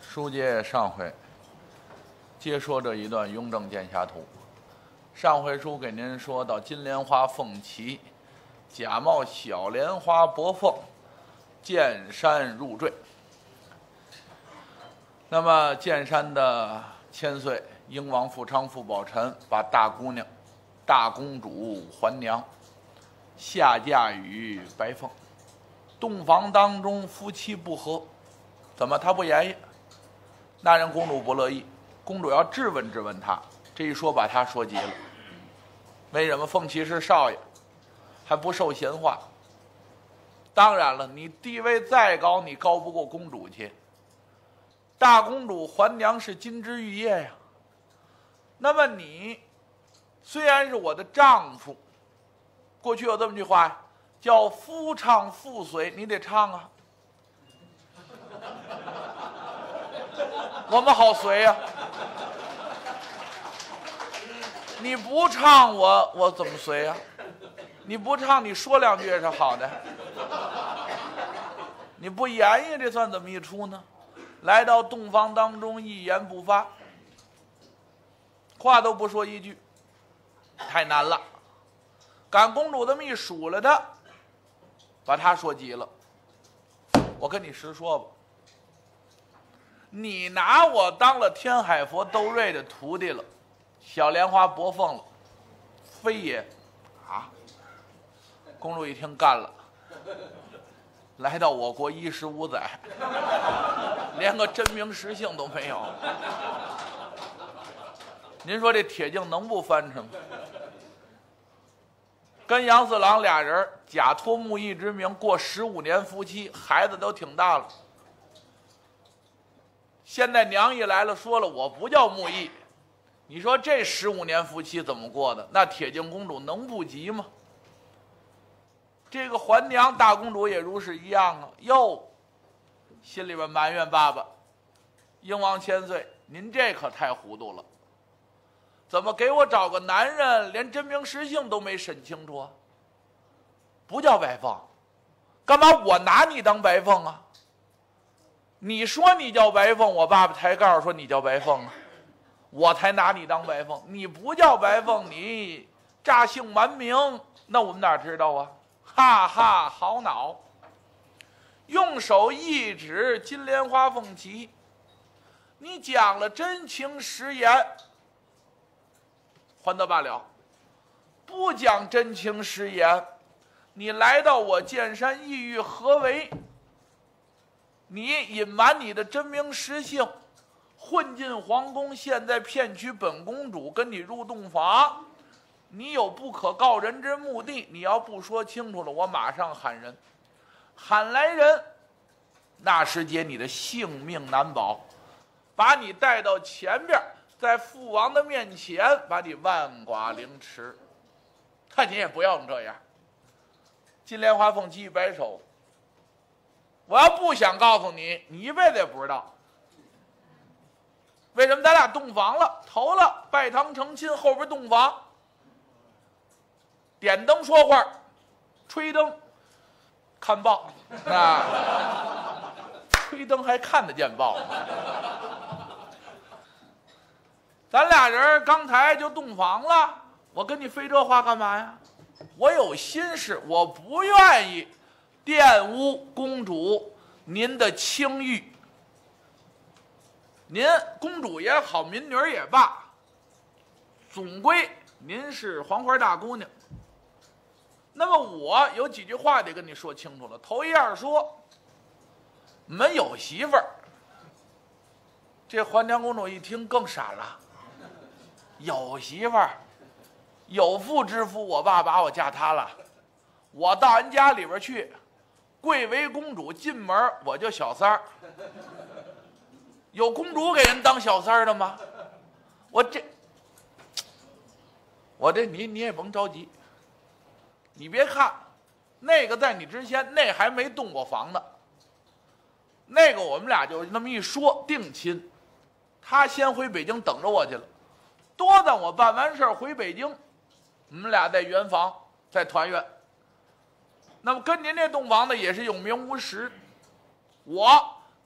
书接上回，接说这一段《雍正剑侠图》。上回书给您说到金莲花凤旗，假冒小莲花薄凤，剑山入坠。那么剑山的千岁英王富昌傅宝臣把大姑娘、大公主还娘下嫁与白凤，洞房当中夫妻不和，怎么他不言语？那人公主不乐意，公主要质问质问他，这一说把他说急了。为什么？凤骑是少爷，还不受闲话。当然了，你地位再高，你高不过公主去。大公主还娘是金枝玉叶呀。那么你虽然是我的丈夫，过去有这么句话呀，叫夫唱妇随，你得唱啊。我们好随呀。你不唱我怎么随呀？你不唱你说两句也是好的。你不言语这算怎么一出呢？来到洞房当中一言不发，话都不说一句，太难了。赶公主这么一数了他，把他说急了。我跟你实说吧，你拿我当了天海佛窦瑞的徒弟了，小莲花薄凤了，非也啊？公主一听干了，来到我国15载，连个真名实姓都没有。您说这铁镜能不翻成吗？跟杨四郎俩人假托木易之名过15年夫妻，孩子都挺大了。现在娘一来了，说了我不叫木易，你说这15年夫妻怎么过的？那铁镜公主能不急吗？这个还娘大公主也如是一样啊，哟，心里边埋怨爸爸，英王千岁，您这可太糊涂了，怎么给我找个男人连真名实姓都没审清楚啊？不叫白凤，干嘛我拿你当白凤啊？你说你叫白凤，我爸爸才告诉说你叫白凤啊，我才拿你当白凤。你不叫白凤，你诈姓瞒名，那我们哪知道啊？哈哈，好恼！用手一指金莲花凤旗，你讲了真情实言，还得罢了；不讲真情实言，你来到我剑山意欲何为？你隐瞒你的真名实姓，混进皇宫，现在骗取本公主跟你入洞房，你有不可告人之目的，你要不说清楚了，我马上喊人，喊来人，那时节你的性命难保，把你带到前边，在父王的面前把你万剐凌迟。看你也不要这样。金莲花凤旗一摆手，我要不想告诉你，你一辈子也不知道。为什么咱俩洞房了，头了拜堂成亲，后边洞房，点灯说话，吹灯看报啊，吹灯还看得见报吗？咱俩人刚才就洞房了，我跟你费这话干嘛呀？我有心事，我不愿意玷污公主您的清誉。您公主也好，民女也罢，总归您是黄花大姑娘。那么我有几句话得跟你说清楚了。头一样说，我们有媳妇儿。这还娘公主一听更傻了，有媳妇儿，有妇之夫，我爸把我嫁他了，我到人家里边去，贵为公主，进门我就小三儿。有公主给人当小三儿的吗？我这你也甭着急，你别看那个在你之前，那还没洞过房呢。那个我们俩就那么一说定亲，他先回北京等着我去了，多等我办完事儿回北京，我们俩在圆房再团圆。那么跟您这洞房呢也是有名无实，我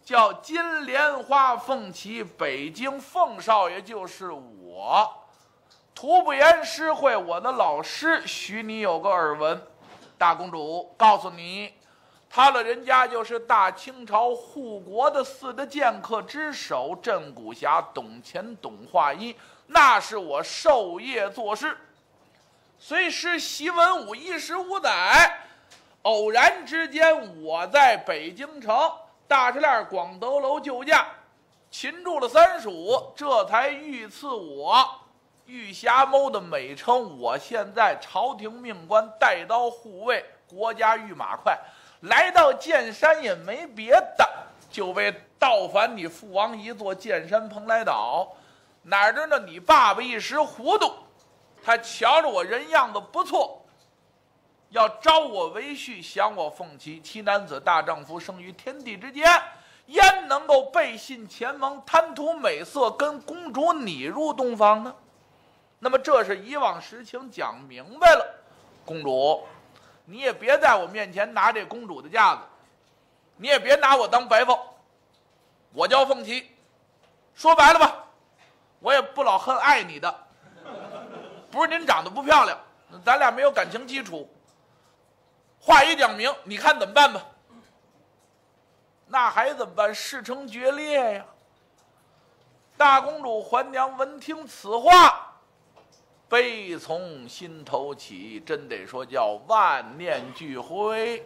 叫金莲花凤旗，北京凤少爷就是我。徒不言诗会，我的老师，许你有个耳闻。大公主，告诉你，他老人家就是大清朝护国的4大剑客之首镇古侠董乾董化一，那是我授业作师。虽师习文武15载，偶然之间我在北京城大石链广德楼救驾，擒住了3蜀，这才御赐我御侠谋的美称。我现在朝廷命官，带刀护卫，国家御马快，来到剑山也没别的，就为倒反你父王一座剑山蓬莱岛。哪知道你爸爸一时糊涂，他瞧着我人样子不错，要招我为婿，享我凤旗。七男子大丈夫生于天地之间，焉能够背信前盟，贪图美色，跟公主你入洞房呢？那么这是以往实情讲明白了。公主，你也别在我面前拿这公主的架子，你也别拿我当白凤。我叫凤旗，说白了吧，我也不老恨爱你的，不是您长得不漂亮，咱俩没有感情基础。话一讲明，你看怎么办吧？那还怎么办？势成决裂呀！大公主还娘闻听此话，悲从心头起，真得说叫万念俱灰。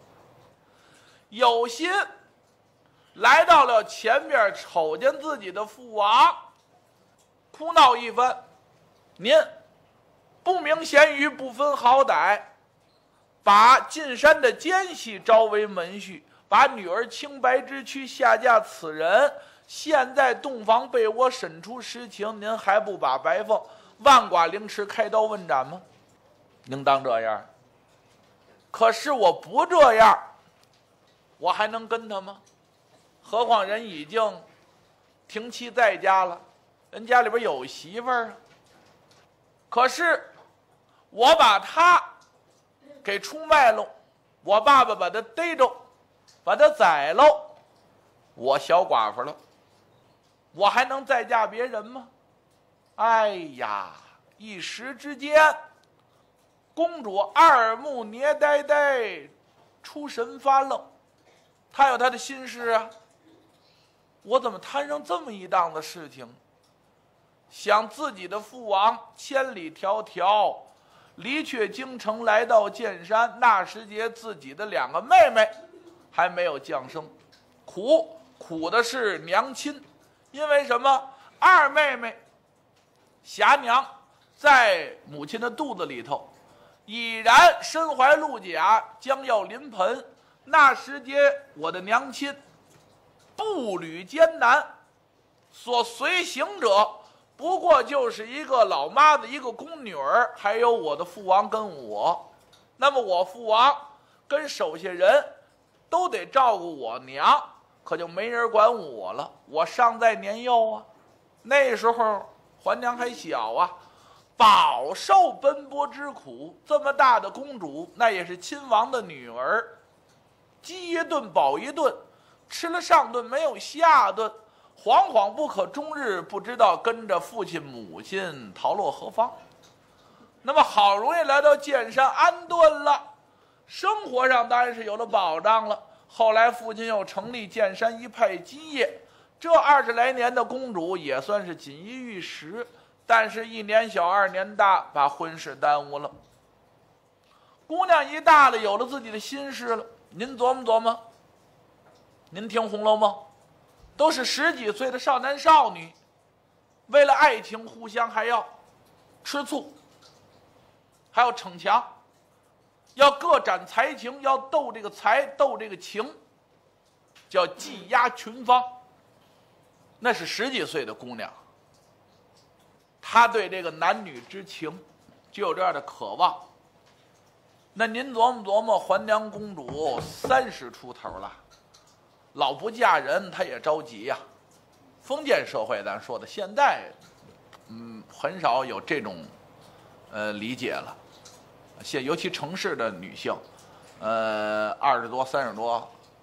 有心来到了前边，瞅见自己的父王，哭闹一番。您不明贤愚，不分好歹，把进山的奸细招为门婿，把女儿清白之躯下嫁此人，现在洞房被我审出实情，您还不把白凤万剐凌迟，开刀问斩吗？您当这样？可是我不这样，我还能跟他吗？何况人已经停妻在家了，人家里边有媳妇儿啊。可是我把他给出卖了，我爸爸把他逮着，把他宰了，我小寡妇了，我还能再嫁别人吗？哎呀，一时之间，公主二目捏呆呆，出神发愣。她有她的心事啊，我怎么摊上这么一档子事情？想自己的父王千里迢迢离却京城，来到剑山，那时节自己的2个妹妹还没有降生，苦的是娘亲。因为什么？二妹妹霞娘在母亲的肚子里头，已然身怀鹿甲，将要临盆。那时节我的娘亲步履艰难，所随行者不过就是一个老妈子，一个宫女儿，还有我的父王跟我。那么我父王跟手下人都得照顾我娘，可就没人管我了。我尚在年幼啊，那时候还娘还小啊，饱受奔波之苦。这么大的公主，那也是亲王的女儿，饥一顿饱一顿，吃了上顿没有下顿，惶惶不可终日，不知道跟着父亲母亲逃落何方。那么好容易来到剑山安顿了，生活上当然是有了保障了。后来父亲又成立剑山一派基业，这20来年的公主也算是锦衣玉食，但是1年小2年大，把婚事耽误了。姑娘一大了，有了自己的心事了。您琢磨琢磨，您听《红楼梦》，都是10几岁的少男少女，为了爱情互相还要吃醋，还要逞强，要各展才情，要斗这个才，斗这个情，叫技压群芳。那是10几岁的姑娘，她对这个男女之情就有这样的渴望。那您琢磨琢磨，还娘公主30出头了，老不嫁人，她也着急呀。封建社会咱说的，现在很少有这种理解了。尤其城市的女性，20多30多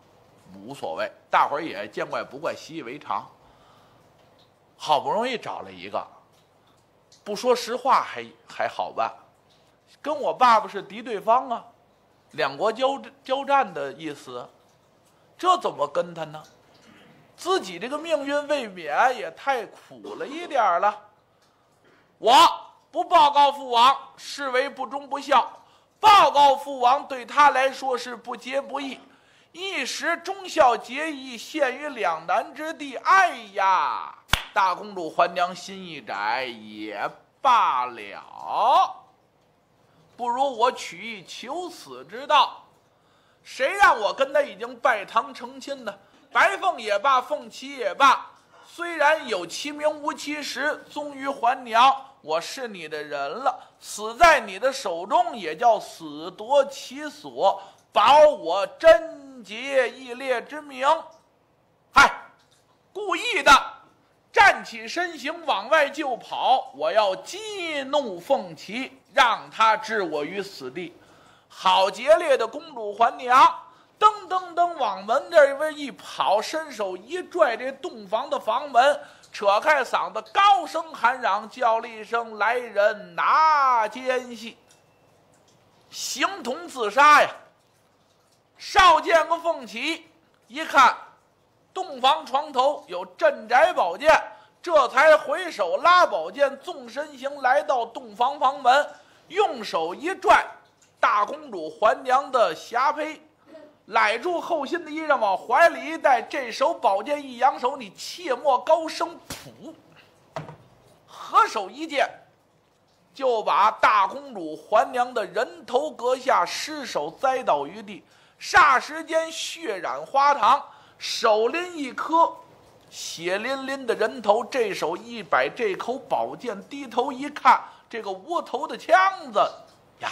无所谓，大伙儿也见怪不怪，习以为常。好不容易找了一个，不说实话还好办，跟我爸爸是敌对方啊，两国交战的意思，这怎么跟他呢？自己这个命运未免也太苦了一点了。我不报告父王，视为不忠不孝；报告父王，对他来说是不节不义。一时忠孝节义，陷于两难之地。哎呀，大公主还娘心一窄，也罢了，不如我取一求死之道。谁让我跟他已经拜堂成亲呢？白凤也罢，凤岐也罢，虽然有其名无其实，终于还娘，我是你的人了，死在你的手中，也叫死夺其所，保我贞洁义烈之名。嗨，故意的站起身形往外就跑，我要激怒凤岐，让他置我于死地。好节烈的公主还娘，噔噔噔往门这边一跑，伸手一拽这洞房的房门，扯开嗓子高声喊嚷，叫了一声：“来人，拿奸细！”形同自杀呀！少见个凤岐，一看洞房床头有镇宅宝剑，这才回手拉宝剑，纵身形来到洞房房门，用手一拽大公主还娘的霞帔，揽住后心的衣裳往怀里一带，这手宝剑一扬手，你切莫高声噗，合手一剑就把大公主还娘的人头割下，尸首栽倒于地，霎时间血染花堂，手拎一颗血淋淋的人头，这手一摆这口宝剑，低头一看，这个窝头的枪子呀，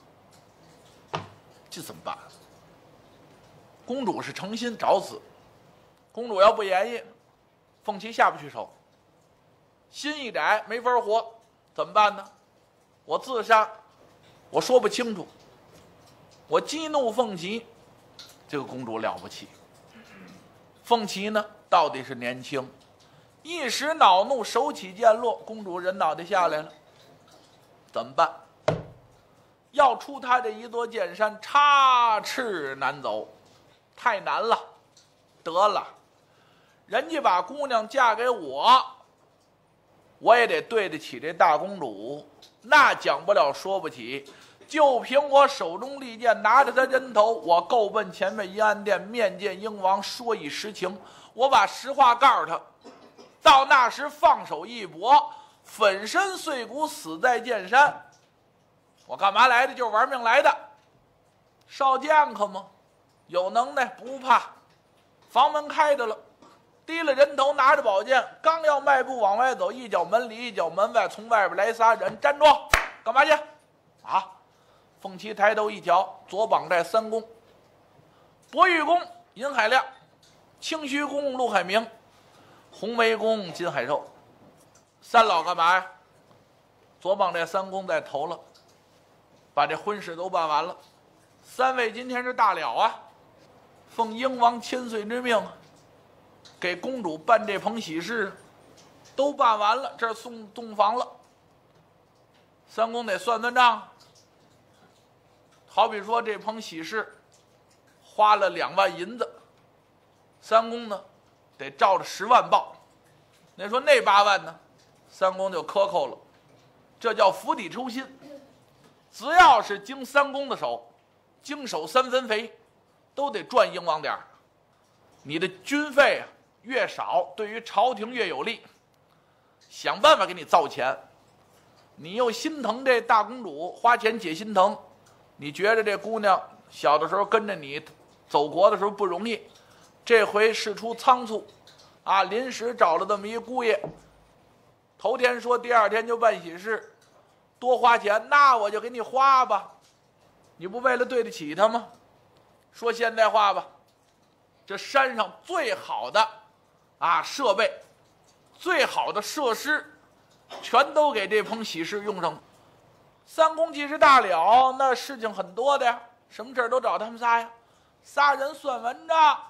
这怎么办？公主是诚心找死，公主要不言语，凤岐下不去手，心一窄没法活，怎么办呢？我自杀，我说不清楚，我激怒凤岐，这个公主了不起。凤岐呢，到底是年轻，一时恼怒，手起剑落，公主人脑袋下来了，怎么办？要出他这一座剑山，插翅难走，太难了。得了，人家把姑娘嫁给我，我也得对得起这大公主，那讲不了说不起。就凭我手中利剑，拿着他人头，我够奔前面阴安殿，面见英王，说一实情。我把实话告诉他，到那时放手一搏，粉身碎骨，死在剑山。我干嘛来的？就是玩命来的。少剑客吗？有能耐不怕。房门开着了，提了人头，拿着宝剑，刚要迈步往外走，一脚门里一脚门外，从外边来仨人，站住！干嘛去？啊！凤岐抬头一瞧，左膀带三公：博玉公尹海亮，清虚公陆海明，红眉公金海寿。三老干嘛呀？左膀带三公在头了，把这婚事都办完了。三位今天是大了啊，奉英王千岁之命，给公主办这棚喜事，都办完了，这儿送洞房了。三公得算算账，好比说这棚喜事花了2万银子，三公呢得照着10万报。那说那8万呢，三公就克扣了，这叫釜底抽薪。只要是经三公的手，经手3分肥，都得赚英王点儿。你的军费越少，对于朝廷越有利，想办法给你造钱。你又心疼这大公主，花钱解心疼。你觉得这姑娘小的时候跟着你走国的时候不容易，这回事出仓促啊，临时找了这么一姑爷，头天说第2天就办喜事，多花钱，那我就给你花吧。你不为了对得起他吗？说现代话吧，这山上最好的设备，最好的设施，全都给这棚喜事用上了。三公既是大了，那事情很多的呀，什么事都找他们仨呀。仨人算完账，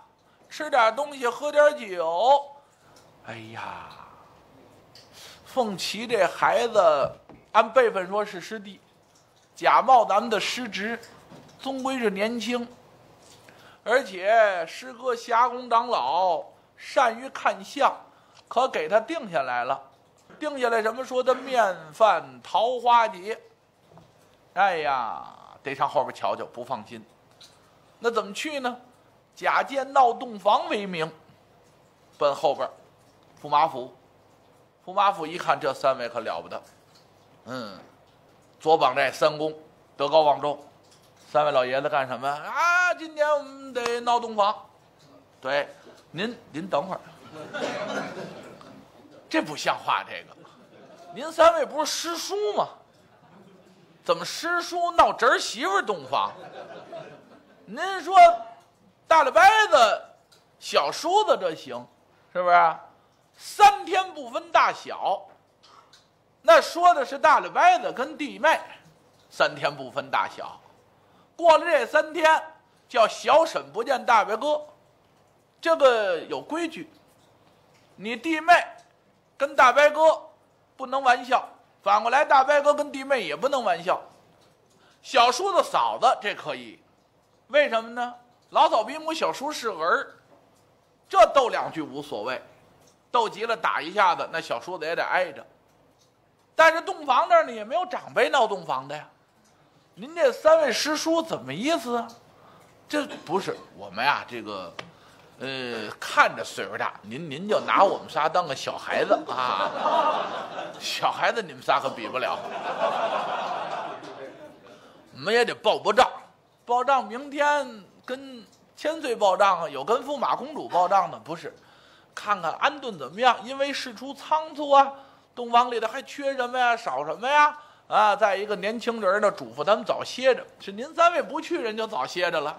吃点东西，喝点酒。哎呀，凤岐这孩子按辈分说是师弟，假冒咱们的师侄，终归是年轻。而且师哥霞公长老善于看相，可给他定下来了。定下来什么？说的面饭桃花节。哎呀，得上后边瞧瞧，不放心。那怎么去呢？假借闹洞房为名，奔后边驸马府。驸马府一看，这三位可了不得，左膀寨三公德高望重，三位老爷子干什么啊？今天我们得闹洞房。对，您等会儿，这不像话。这个，您三位不是师叔吗？怎么师叔闹侄儿媳妇洞房？您说大了掰子小叔子这行，是不是？3天不分大小，那说的是大了掰子跟弟妹3天不分大小。过了这3天，叫小婶不见大伯哥，这个有规矩。你弟妹跟大伯哥不能玩笑，反过来大伯哥跟弟妹也不能玩笑。小叔子嫂子这可以，为什么呢？老嫂比母，小叔是儿，这斗2句无所谓，斗急了打一下子，那小叔子也得挨着。但是洞房那儿呢，也没有长辈闹洞房的呀。您这3位师叔怎么意思啊？这不是我们呀，这个看着岁数大，您就拿我们仨当个小孩子啊，小孩子你们仨可比不了。我们也得报账，报账明天跟千岁报账啊，有跟驸马公主报账的不是？看看安顿怎么样？因为事出仓促啊，洞房里头还缺什么呀？少什么呀？啊，再一个年轻人呢，嘱咐他们早歇着。是您3位不去，人就早歇着了。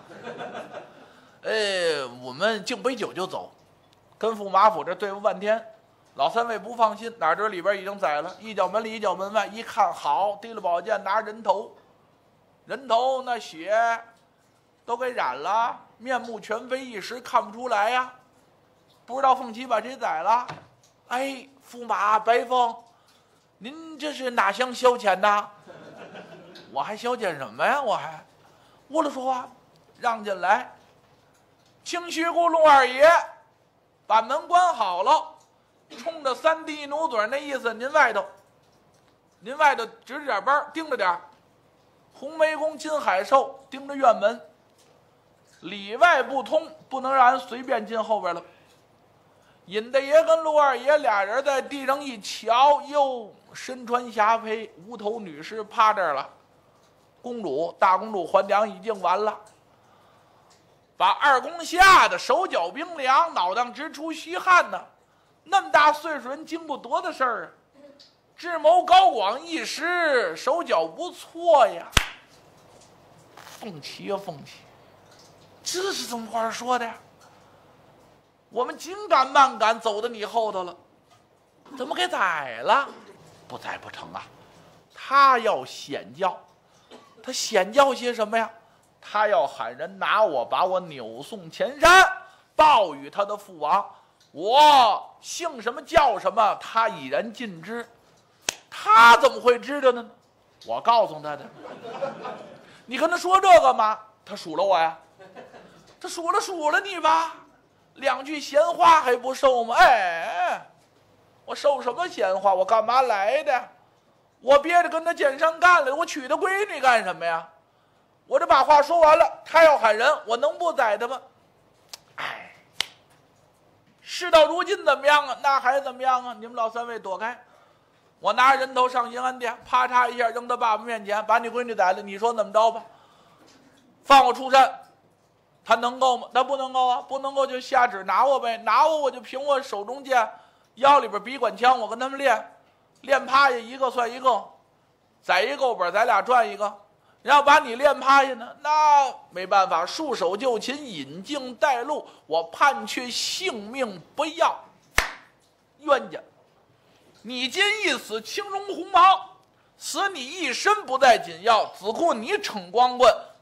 我们敬杯酒就走，跟驸马府这对付半天，老3位不放心，哪知里边已经宰了，一脚门里一脚门外，一看好，提了宝剑拿人头，人头那血都给染了，面目全非，一时看不出来呀。不知道凤岐把谁宰了。哎，驸马白凤，您这是哪厢消遣呐？我还消遣什么呀？我还屋里说话，让进来。清虚姑龙二爷把门关好了，冲着3弟一努嘴那意思，您外头指着点班，盯着点。红眉公金海寿盯着院门，里外不通，不能让人随便进后边了。尹大爷跟陆二爷俩人在地上一瞧，哟，身穿霞帔，无头女尸趴这儿了。公主大公主还娘已经完了，把二公吓得手脚冰凉，脑袋直出虚汗呢。那么大岁数人经过多大事儿啊？智谋高广，一时手脚不错呀。凤岐呀，凤岐，这是怎么话说的呀？我们紧赶慢赶，走到你后头了，怎么给宰了？不宰不成啊！他要显教，他显教些什么呀？他要喊人拿我，把我扭送前山，报与他的父王。我姓什么叫什么，他已然尽知。他怎么会知道呢？我告诉他的。你跟他说这个吗？他数了我呀，他数了你吧，2句闲话还不受吗？哎，我受什么闲话？我干嘛来的？我憋着跟他见上干了，我娶他闺女干什么呀？我这把话说完了，他要喊人，我能不宰他吗？哎，事到如今怎么样啊？那还怎么样啊？你们老3位躲开，我拿人头上银安殿，啪嚓一下扔到爸爸面前，把你闺女宰了，你说怎么着吧？放我出山，他能够吗？他不能够啊，不能够就下旨拿我呗，拿我就凭我手中剑，腰里边笔管枪，我跟他们练趴下一个算一个，宰一够本，咱俩赚一个。要把你练趴下呢，那没办法，束手就擒，引颈带路，我判却性命不要。冤家，你今一死，青龙红袍，死你一身不在紧要，只顾你逞光棍，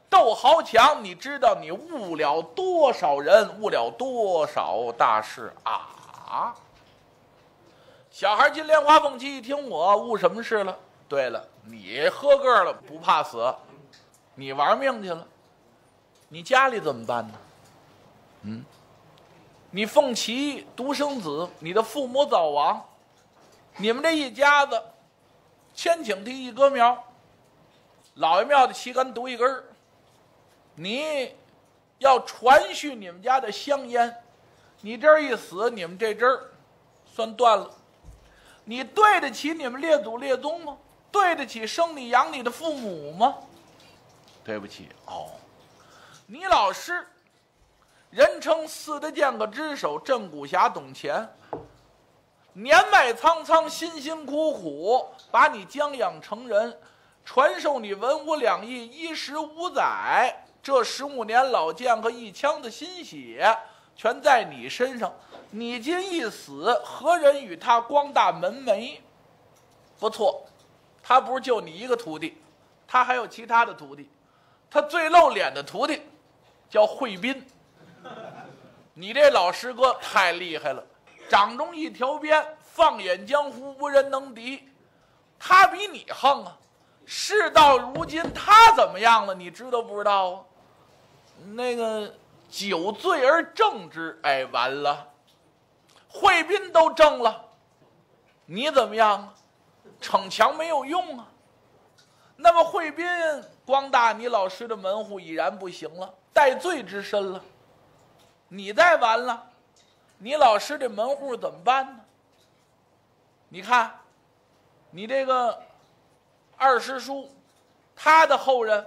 斗豪强，你知道你误了多少人，误了多少大事啊！小孩金莲花凤旗一听，我误什么事了？对了，你喝个了不怕死，你玩命去了，你家里怎么办呢？你凤旗独生子，你的父母早亡，你们这一家子千顷地一棵苗，老爷庙的旗杆独一根，你要传续你们家的香烟，你这儿一死，你们这针儿算断了。你对得起你们列祖列宗吗？对得起生你养你的父母吗？对不起你老师人称四得剑阁之首镇古侠董乾，年迈苍苍，辛辛苦苦把你将养成人，传授你文武两艺15载，这15年老剑和一腔的心血全在你身上，你今一死，何人与他光大门楣？不错，他不是就你一个徒弟，他还有其他的徒弟，他最露脸的徒弟叫惠斌。你这老师哥太厉害了，掌中一条鞭，放眼江湖无人能敌，他比你横啊！事到如今他怎么样了？你知道不知道啊？那个酒醉而正之，完了，惠斌都正了，你怎么样啊？逞强没有用啊。那么惠斌光大你老师的门户已然不行了，戴罪之身了，你再完了，你老师这门户怎么办呢？你看你这个二师叔，他的后人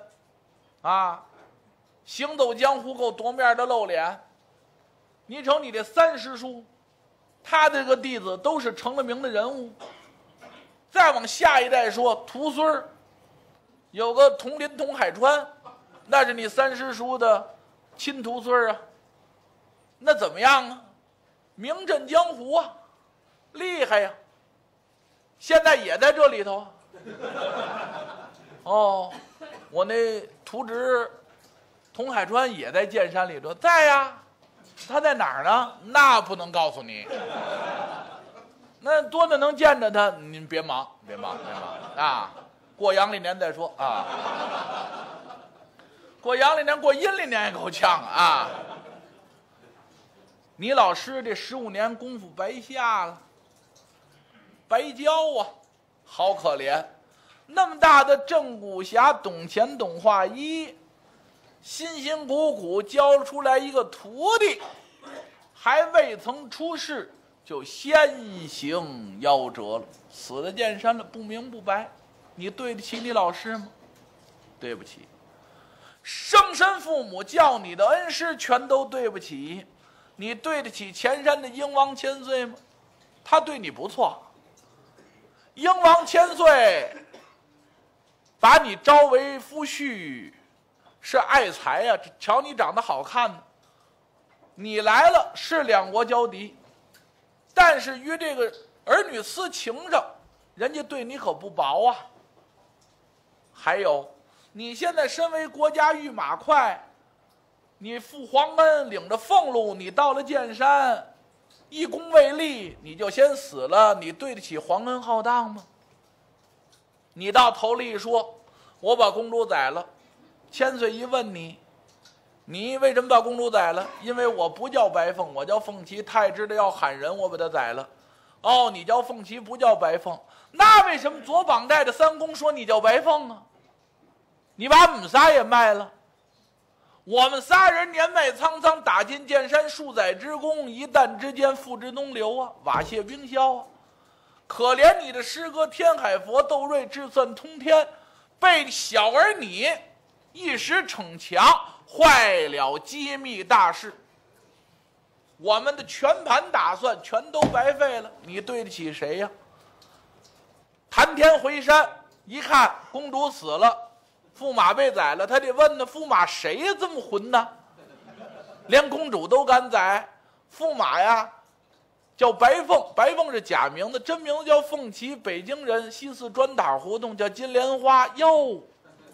行走江湖够夺面的露脸，你瞅你这三师叔，他这个弟子都是成了名的人物。再往下一代说，徒孙儿有个佟林佟海川，那是你三师叔的亲徒孙啊。那怎么样啊？名震江湖啊，厉害呀！现在也在这里头。我那徒侄佟海川也在剑山里头，在呀。他在哪儿呢？那不能告诉你。那多的能见着他，您别忙啊！过阳历年再说啊。过阳历年，过阴历年也够呛啊！你老师这15年功夫白下了，白教啊，好可怜！那么大的镇古侠董乾董化一，辛辛苦苦教出来一个徒弟，还未曾出世就先行夭折了，死在剑山了，不明不白。你对得起你老师吗？对不起。生身父母教你的恩师全都对不起。你对得起前山的英王千岁吗？他对你不错。英王千岁把你招为夫婿，是爱才呀，瞧你长得好看呢。你来了是两国交敌，但是于这个儿女私情上，人家对你可不薄啊。还有，你现在身为国家御马快，你负皇恩，领着俸禄，你到了剑山，一功未立，你就先死了，你对得起皇恩浩荡吗？你到头里一说，我把公主宰了，千岁一问你，你为什么把公主宰了？因为我不叫白凤，我叫凤旗，太知道要喊人，我把他宰了。你叫凤旗，不叫白凤，那为什么左膀带着三公说你叫白凤啊？你把我们仨也卖了。我们仨人年迈苍苍，打进剑山数载之功，一旦之间付之东流啊，瓦泄冰消啊。可怜你的师哥天海佛窦瑞智算通天，被小儿你一时逞强，坏了机密大事，我们的全盘打算全都白费了，你对得起谁呀？谈天回山一看，公主死了，驸马被宰了，他得问呢，驸马谁呀这么混呢？连公主都敢宰，驸马呀叫白凤，白凤是假名字，真名字叫凤旗，北京人，西四砖塔胡同叫金莲花哟。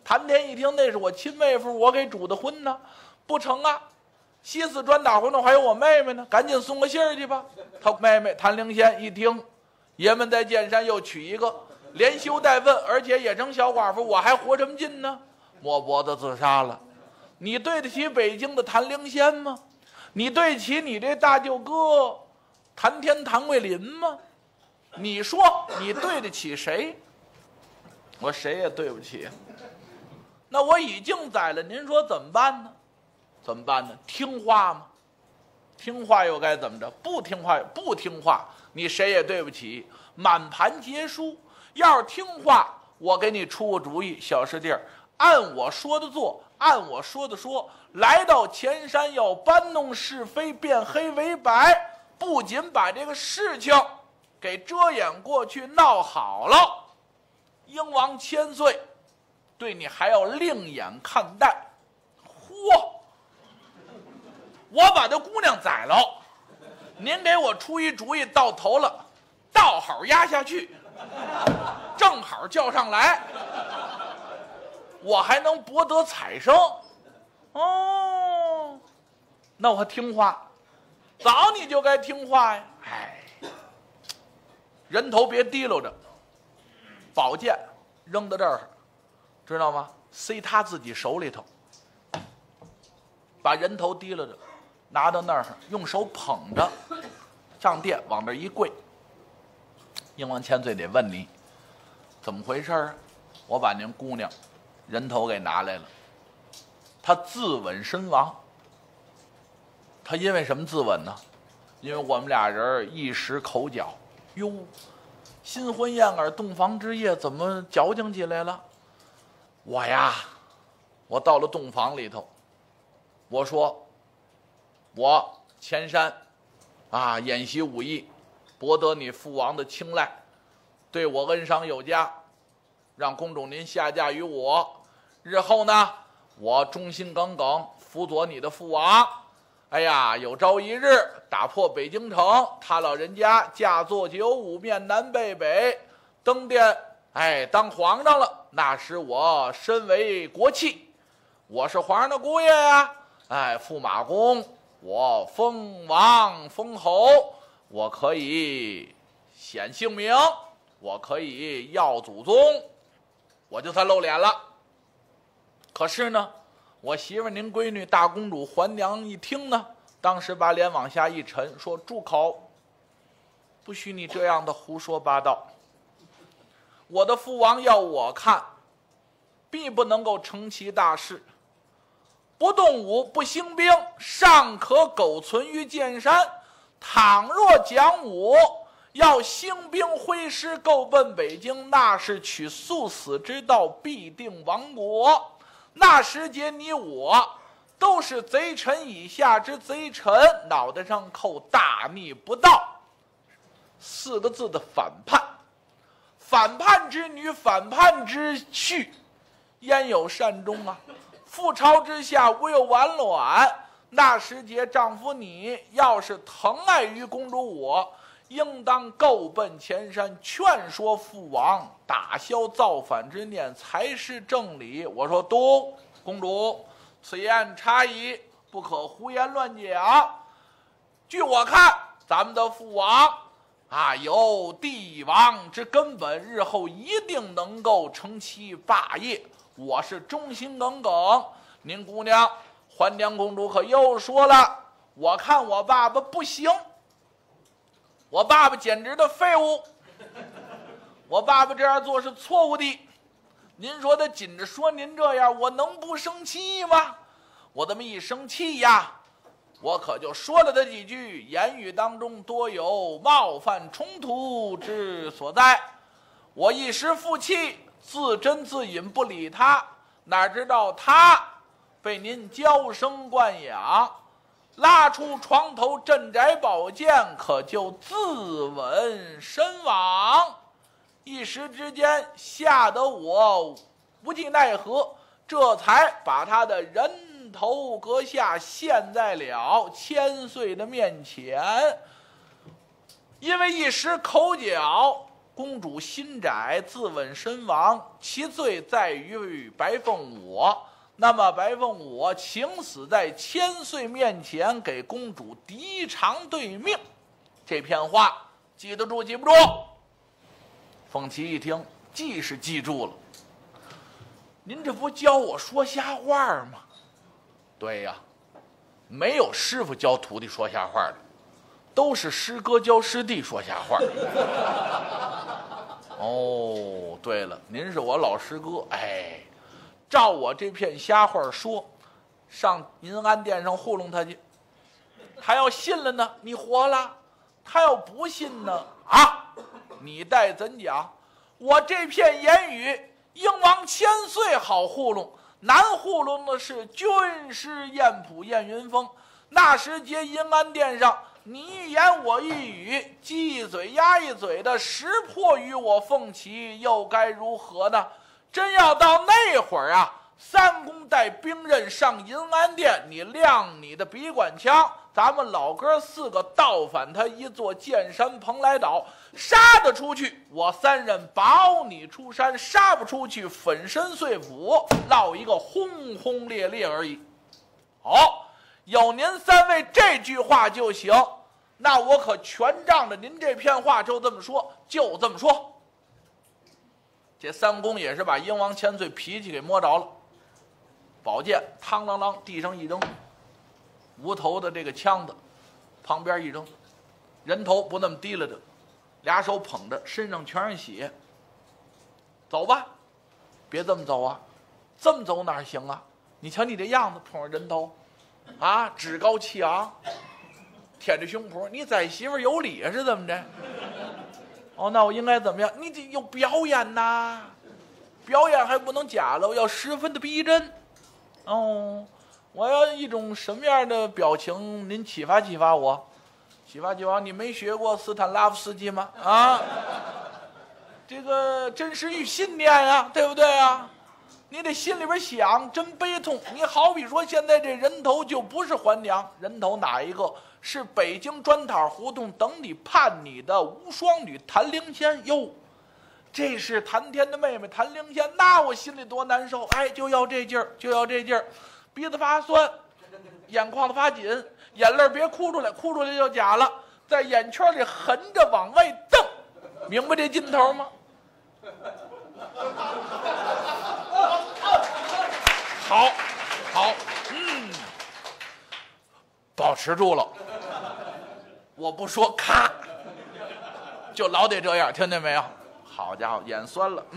谭天一听，那是我亲妹夫，我给主的婚呢，不成啊！西四专打胡同还有我妹妹呢，赶紧送个信儿去吧。他妹妹谭灵仙一听，爷们在剑山又娶一个，连休带问，而且也成小寡妇，我还活什么劲呢？摸脖子自杀了。你对得起北京的谭灵仙吗？你对得起你这大舅哥谭天谭桂林吗？你说你对得起谁？我谁也对不起。那我已经宰了，您说怎么办呢？怎么办呢？听话吗？听话又该怎么着？不听话，不听话，你谁也对不起。满盘皆输。要是听话，我给你出个主意，小师弟儿，按我说的做，按我说的说。来到前山要搬弄是非，变黑为白，不仅把这个事情给遮掩过去，闹好了，英王千岁对你还要另眼看待。嚯！我把这姑娘宰了，您给我出一主意，到头了，倒好压下去，正好叫上来，我还能博得彩生。哦，那我听话，早你就该听话呀。哎，人头别提溜着，宝剑扔到这儿，知道吗？塞他自己手里头，把人头提溜着，拿到那儿，用手捧着，上殿往那一跪。英王千岁得问你，怎么回事啊？我把您姑娘人头给拿来了。他自刎身亡。他因为什么自刎呢？因为我们俩人一时口角。哟，新婚燕尔，洞房之夜，怎么矫情起来了？我到了洞房里头，我说我前山演习武艺，博得你父王的青睐，对我恩赏有加，让公主您下嫁于我，日后呢，我忠心耿耿，辅佐你的父王。哎呀，有朝一日打破北京城，他老人家驾坐九五，面南背北，登殿，当皇上了。那时我身为国戚，我是皇上的姑爷呀。驸马公，我封王封侯，我可以显姓名，我可以耀祖宗，我就算露脸了。可是呢，我媳妇您闺女大公主环娘一听呢，当时把脸往下一沉，说：“住口！不许你这样的胡说八道。我的父王要我看，必不能够成其大事。不动武，不兴兵，尚可苟存于剑山。倘若讲武，要兴兵挥师够奔北京，那是取速死之道，必定亡国。那时节你我都是贼臣以下之贼臣，脑袋上扣大逆不道4个字的反叛。反叛之女，反叛之婿，焉有善终啊？覆巢之下，无有完卵。那时节，丈夫你要是疼爱于公主我，应当够奔前山，劝说父王打消造反之念，才是正理。我说都，公主，此言差矣，不可胡言乱讲。据我看，咱们的父王有帝王之根本，日后一定能够成其霸业。我是忠心耿耿。您姑娘环娘公主可又说了，我看我爸爸不行，我爸爸简直的废物，我爸爸这样做是错误的。您说他紧着说您这样，我能不生气吗？我这么一生气呀，我可就说了他几句，言语当中多有冒犯冲突之所在。我一时负气，自斟自饮，不理他，哪知道他被您娇生惯养，拉出床头镇宅宝剑，可就自刎身亡。一时之间吓得我无计奈何，这才把他的人头阁下献在了千岁的面前。因为一时口角， 公主心窄，自刎身亡，其罪在于白凤我。那么白凤我请死在千岁面前，给公主敌偿对命。这片话记得住记不住？凤琪一听，记是记住了。您这不教我说瞎话吗？对呀，没有师傅教徒弟说瞎话的，都是师哥教师弟说瞎话。哦，对了，您是我老师哥，哎，照我这片瞎话说，上银安殿上糊弄他去，他要信了呢，你活了；他要不信呢，啊，你待怎讲？我这片言语，英王千岁好糊弄，难糊弄的是军师晏普、晏云峰。那时节银安殿上，你一言我一语，鸡一嘴鸭一嘴的，识破于我凤琪，又该如何呢？真要到那会儿啊，三公带兵刃上银安殿，你亮你的笔管枪，咱们老哥四个倒反他一座剑山蓬莱岛，杀得出去，我三人保你出山；杀不出去，粉身碎骨，落一个轰轰烈烈而已。好。有您三位这句话就行，那我可全仗着您这片话就这么说，就这么说。这三公也是把英王千岁脾气给摸着了，宝剑嘡啷啷地上一扔，无头的这个枪子旁边一扔，人头不那么低了的，俩手捧着，身上全是血。走吧，别这么走啊，这么走哪行啊？你瞧你这样子，捧着人头啊，趾高气昂，舔着胸脯，你宰媳妇有理是怎么着？哦，那我应该怎么样？你得有表演呐，表演还不能假了，要十分的逼真。哦，我要一种什么样的表情？您启发启发我，启发启发。你没学过斯坦拉夫斯基吗？啊，这个真实与信念呀，对不对啊？你得心里边想，真悲痛。你好比说，现在这人头就不是还娘，人头哪一个？是北京砖塔胡同等你盼你的无双女谭灵仙哟。这是谭天的妹妹谭灵仙，那我心里多难受。哎，就要这劲儿，就要这劲儿，鼻子发酸，眼眶子发紧，眼泪别哭出来，哭出来就假了，在眼圈里横着往外瞪，明白这劲头吗？好，好，保持住了。我不说，咔，就老得这样，听见没有？好家伙，眼酸了，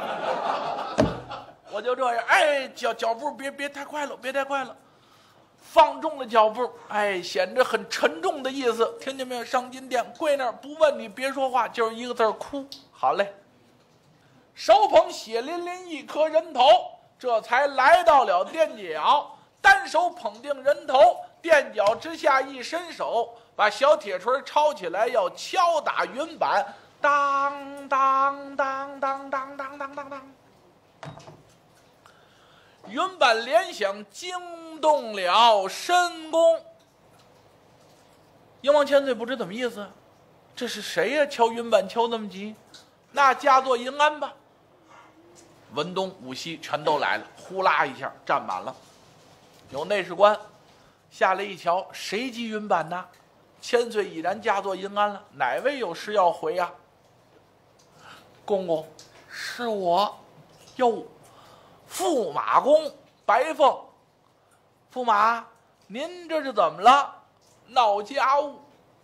我就这样，哎，脚步别太快了，别太快了，放重了脚步，哎，显着很沉重的意思，听见没有？上金殿跪那儿不问你，别说话，就是一个字哭。好嘞，手捧血淋淋一颗人头。这才来到了垫脚，单手捧定人头，垫脚之下一伸手，把小铁锤抄起来要敲打云板，当当当当当当当当当，云板连响，惊动了申公。英王千岁不知怎么意思，这是谁呀？敲云板敲那么急？那驾坐银安吧。文东武西全都来了，呼啦一下站满了。有内侍官下来一瞧，谁击云板呢？千岁已然驾坐银安了，哪位有事要回呀？公公，是我。哟，驸马公白凤，驸马，您这是怎么了？闹家务。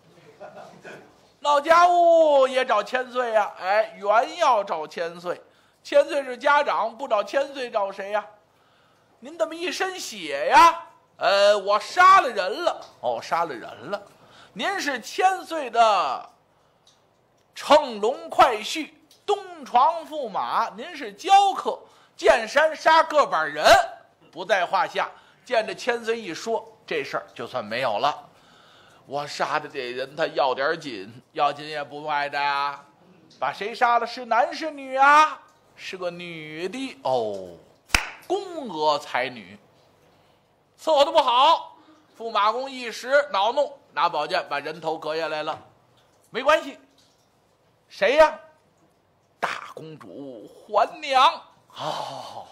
闹家务也找千岁呀？哎，原要找千岁。千岁是家长，不找千岁找谁呀？您怎么一身血呀？我杀了人了。哦，杀了人了。您是千岁的乘龙快婿，东床驸马，您是教客，见山杀个把人不在话下。见着千岁一说，这事儿就算没有了。我杀的这人他要点紧，要紧也不卖的啊。把谁杀了？是男是女啊？是个女的哦，宫娥才女，伺候的不好。驸马公一时恼怒，拿宝剑把人头割下来了。没关系，谁呀？ 大公主还娘。哦，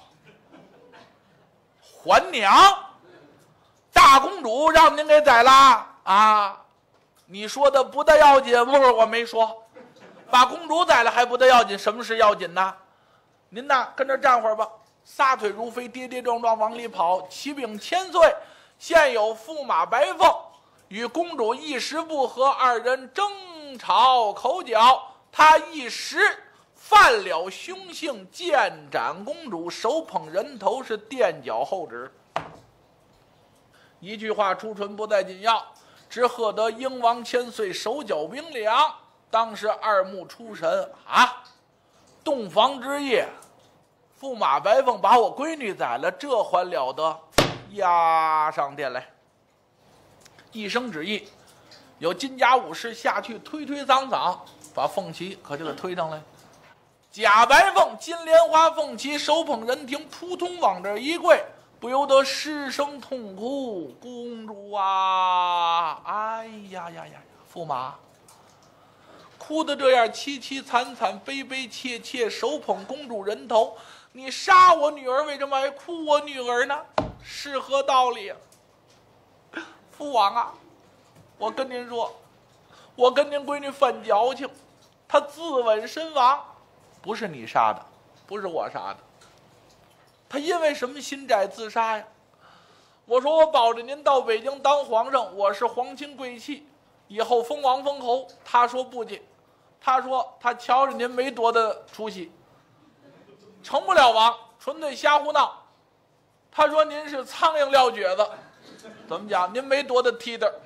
还娘，大公主让您给宰了啊？你说的不得要紧，不是我没说，把公主宰了还不得要紧？什么是要紧呢？您呐，跟这站会儿吧，撒腿如飞，跌跌撞撞往里跑。启禀千岁，现有驸马白凤与公主一时不和，二人争吵口角，他一时犯了凶性，剑斩公主，手捧人头，是垫脚后指。一句话出唇不在紧要，只喝得英王千岁手脚冰凉，当时二目出神啊！洞房之夜，驸马白凤把我闺女宰了，这还了得？押上殿来！一声旨意，有金甲武士下去推推搡搡，把凤旗可就给推上来。假白凤、金莲花凤旗，手捧人庭，扑通往这一跪，不由得失声痛哭：“公主啊！哎呀呀呀！驸马！”哭得这样凄凄惨惨，悲悲切切，手捧公主人头。你杀我女儿，为什么还哭我女儿呢？是何道理啊？父王啊，我跟您说，我跟您闺女犯矫情，她自刎身亡，不是你杀的，不是我杀的。她因为什么心窄自杀呀？我说我保着您到北京当皇上，我是皇亲贵戚，以后封王封侯。他说不去，他说他瞧着您没多大出息，成不了王，纯粹瞎胡闹。他说您是苍蝇撂蹶子，怎么讲？您没多大踢的。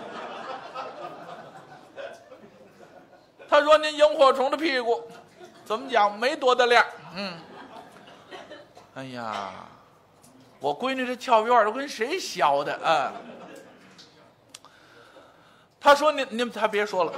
他说您萤火虫的屁股，怎么讲？没多大亮。哎呀，我闺女这俏院都跟谁学的啊？他说您还别说了。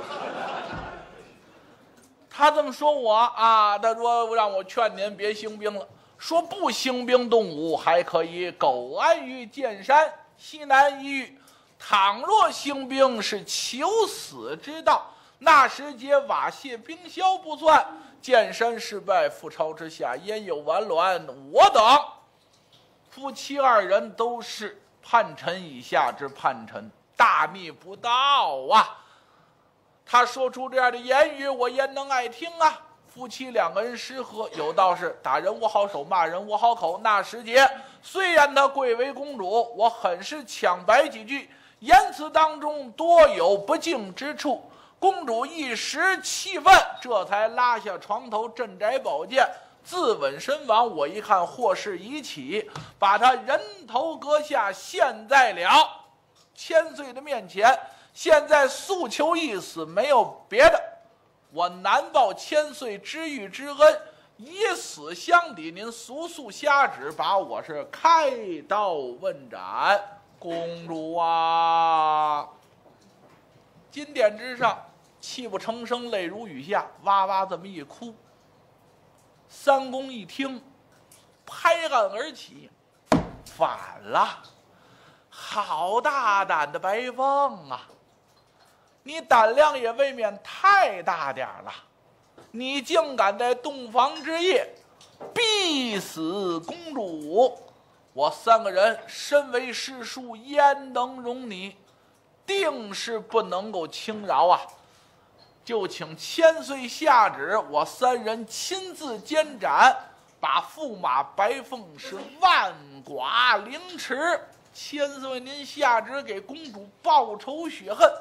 他这么说我啊，他说让我劝您别兴兵了，说不兴兵动武还可以苟安于剑山西南一隅，倘若兴兵是求死之道，那时节瓦解兵消不算，剑山失败，覆巢之下焉有完卵？我等夫妻二人都是叛臣以下之叛臣，大逆不道啊！他说出这样的言语，我焉能爱听啊？夫妻两个人失和，有道是打人无好手，骂人无好口。那时节，虽然她贵为公主，我很是抢白几句，言辞当中多有不敬之处。公主一时气愤，这才拉下床头镇宅宝剑，自刎身亡。我一看祸事已起，把他人头割下，献在了千岁的面前。现在诉求一死，没有别的，我难报千岁知遇之恩，以死相抵。您速速下旨，把我是开刀问斩。公主啊！金殿之上，泣不成声，泪如雨下，哇哇这么一哭。三公一听，拍案而起，反了！好大胆的白凤啊！你胆量也未免太大点了，你竟敢在洞房之夜逼死公主！我三个人身为师叔，焉能容你？定是不能够轻饶啊！就请千岁下旨，我三人亲自监斩，把驸马白凤是万剐凌迟。千岁您下旨给公主报仇雪恨。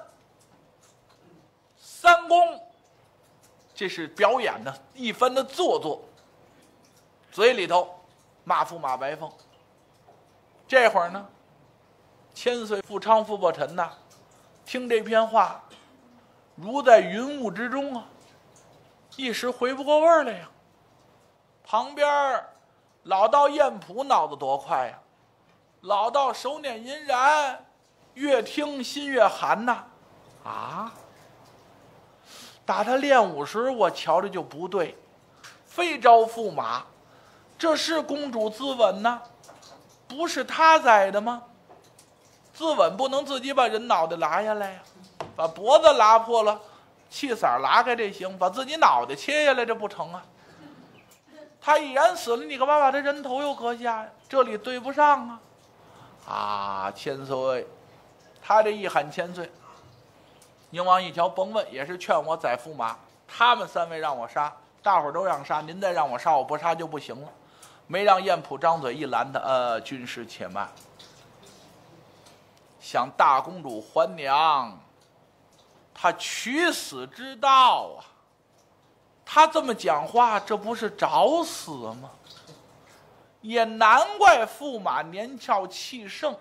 三公这是表演的一番的做作，嘴里头骂驸马白凤。这会儿呢，千岁富昌驸伯臣呐，听这篇话如在云雾之中啊，一时回不过味儿来呀。旁边老道彦普脑子多快呀，老道手捻银髯，越听心越寒呐。啊，打他练武时，我瞧着就不对，非招驸马，这是公主自刎呢，不是他宰的吗？自刎不能自己把人脑袋拉下来呀，把脖子拉破了， 气色拉开这行，把自己脑袋切下来这不成啊？他一人死了，你干嘛把他人头又割下呀？这里对不上啊！啊，千岁，他这一喊千岁，宁王一瞧，甭问，也是劝我宰驸马。他们3位让我杀，大伙儿都让杀，您再让我杀，我不杀就不行了。没让晏普张嘴一拦他，军师且慢。想大公主还娘，她取死之道啊！他这么讲话，这不是找死吗？也难怪驸马年少气盛，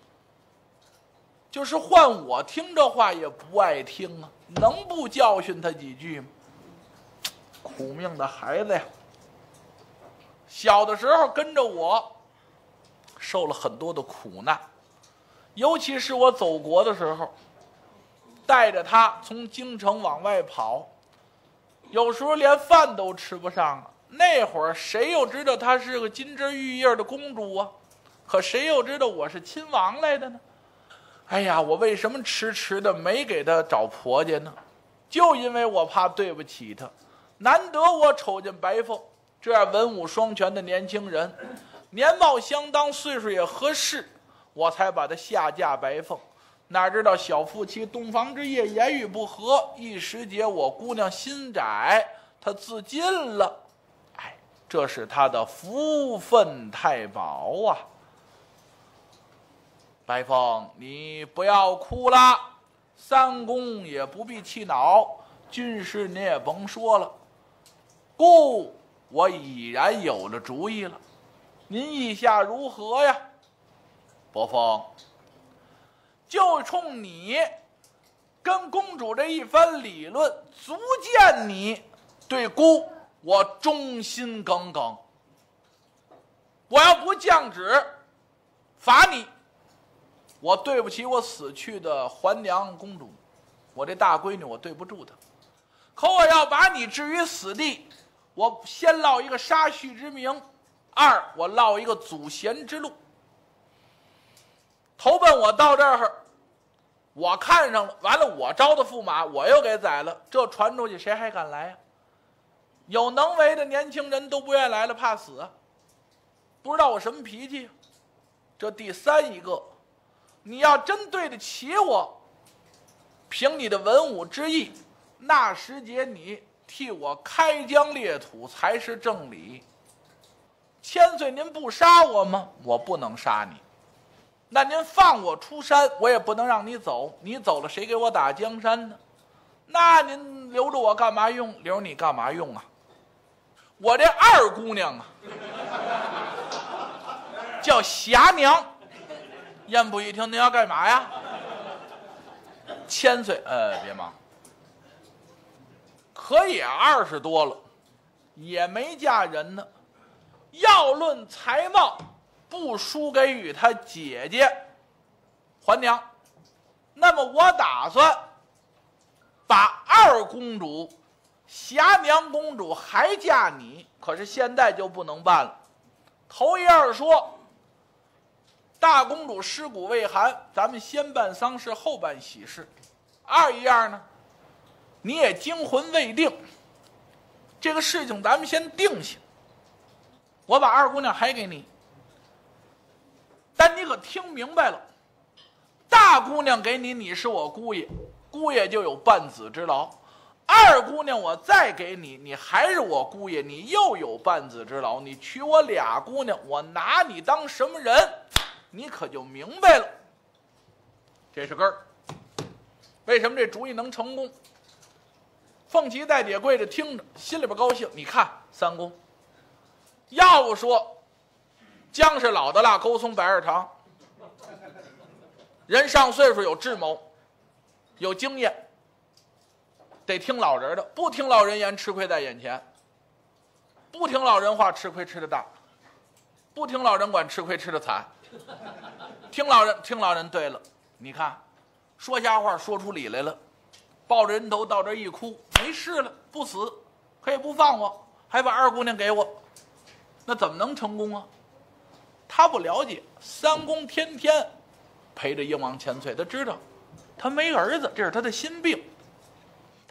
就是换我听这话也不爱听啊，能不教训他几句吗？苦命的孩子呀，小的时候跟着我，受了很多的苦难，尤其是我走国的时候，带着他从京城往外跑，有时候连饭都吃不上啊。那会儿谁又知道她是个金枝玉叶的公主啊？可谁又知道我是亲王来的呢？哎呀，我为什么迟迟的没给她找婆家呢？就因为我怕对不起她。难得我瞅见白凤这样文武双全的年轻人，年貌相当，岁数也合适，我才把她下嫁白凤。哪知道小夫妻洞房之夜言语不合，一时节我姑娘心窄，她自尽了。哎，这是她的福分太薄啊！白凤，你不要哭了，三公也不必气恼，军师你也甭说了，故我已然有了主意了，您意下如何呀？伯凤，就冲你跟公主这一番理论，足见你对姑我忠心耿耿。我要不降旨罚你，我对不起我死去的还娘公主，我这大闺女我对不住她。可我要把你置于死地，我先落一个杀婿之名，二我落一个祖贤之路。投奔我到这儿，我看上了，完了我招的驸马我又给宰了，这传出去谁还敢来啊？有能为的年轻人都不愿意来了，怕死啊！不知道我什么脾气。这第三一个，你要真对得起我，凭你的文武之意，那时节你替我开疆裂土才是正理。千岁您不杀我吗？我不能杀你。那您放我出山，我也不能让你走，你走了谁给我打江山呢？那您留着我干嘛用？留你干嘛用啊？我这二姑娘啊，叫霞娘。燕不一听，您要干嘛呀？千岁，别忙，可也20多了，也没嫁人呢。要论才貌，不输给与他姐姐还娘。那么我打算把二公主霞娘公主还嫁你，可是现在就不能办了。头一样说，大公主尸骨未寒，咱们先办丧事后办喜事。二一样呢，你也惊魂未定，这个事情咱们先定下，我把二姑娘还给你，但你可听明白了，大姑娘给你，你是我姑爷，姑爷就有半子之劳；二姑娘我再给你，你还是我姑爷，你又有半子之劳。你娶我俩姑娘，我拿你当什么人，你可就明白了。这是根儿。为什么这主意能成功？凤琪带姐跪着听着，心里边高兴。你看三公，要不说姜是老的辣，勾葱白日糖，人上岁数有智谋，有经验，得听老人的，不听老人言，吃亏在眼前。不听老人话，吃亏吃得大；不听老人管，吃亏吃得惨。听老人，对了，你看说瞎话说出理来了，抱着人头到这一哭，没事了，不死，可也不放我，还把二姑娘给我，那怎么能成功啊？他不了解，三公天天陪着英王千岁，他知道他没儿子，这是他的心病。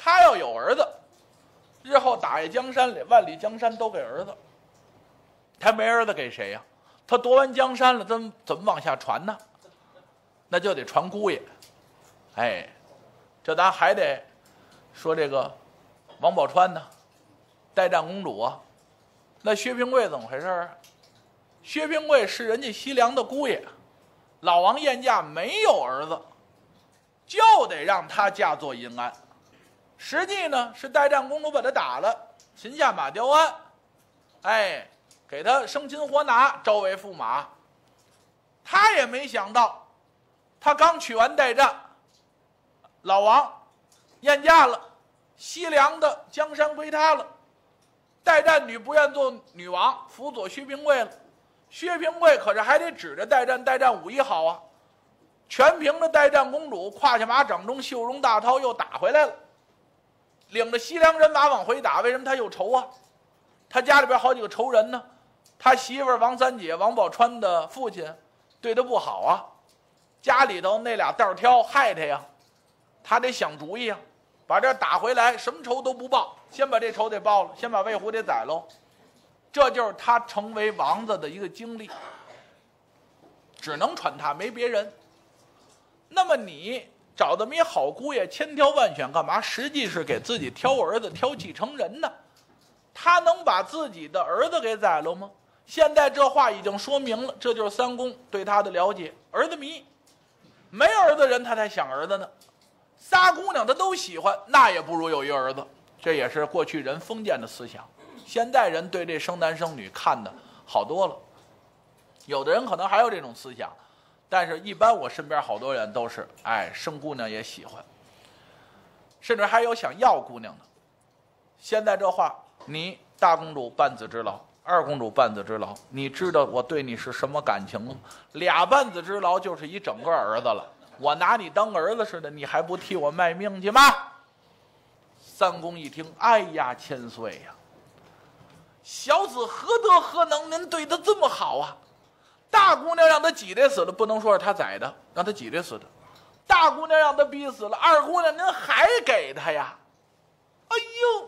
他要有儿子，日后打下江山里，万里江山都给儿子。他没儿子给谁呀？他夺完江山了，怎么往下传呢？那就得传姑爷。哎，这咱还得说这个王宝钏呢，代战公主啊。那薛平贵怎么回事啊？薛平贵是人家西凉的姑爷，老王晏驾没有儿子，就得让她嫁作银安。实际呢是代战公主把他打了，擒下马雕鞍，哎，给他生擒活拿，招为驸马。他也没想到，他刚取完代战，老王晏驾了，西凉的江山归他了。代战女不愿做女王，辅佐薛平贵了。薛平贵可是还得指着代战武艺好啊，全凭着代战公主胯下马掌中绣绒大刀又打回来了，领着西凉人马往回打。为什么他有仇啊？他家里边好几个仇人呢，他媳妇王三姐王宝钏的父亲对他不好啊，家里头那俩道挑害他呀，他得想主意啊，把这打回来，什么仇都不报，先把这仇得报了，先把魏胡得宰喽。这就是他成为王子的一个经历，只能传他，没别人。那么你找这么一好姑爷，千挑万选干嘛？实际是给自己挑儿子，挑继承人呢。他能把自己的儿子给宰了吗？现在这话已经说明了，这就是三公对他的了解。儿子迷，没儿子人他才想儿子呢。仨姑娘他都喜欢，那也不如有一儿子。这也是过去人封建的思想。现代人对这生男生女看的好多了，有的人可能还有这种思想，但是一般我身边好多人都是，生姑娘也喜欢，甚至还有想要姑娘的。现在这话，你大公主半子之劳，二公主半子之劳，你知道我对你是什么感情吗？俩半子之劳就是一整个儿子了，我拿你当儿子似的，你还不替我卖命去吗？三公一听，哎呀，千岁呀！小子何德何能？您对他这么好啊！大姑娘让他挤兑死了，不能说是他宰的，让他挤兑死的。大姑娘让他逼死了，二姑娘您还给他呀？哎呦！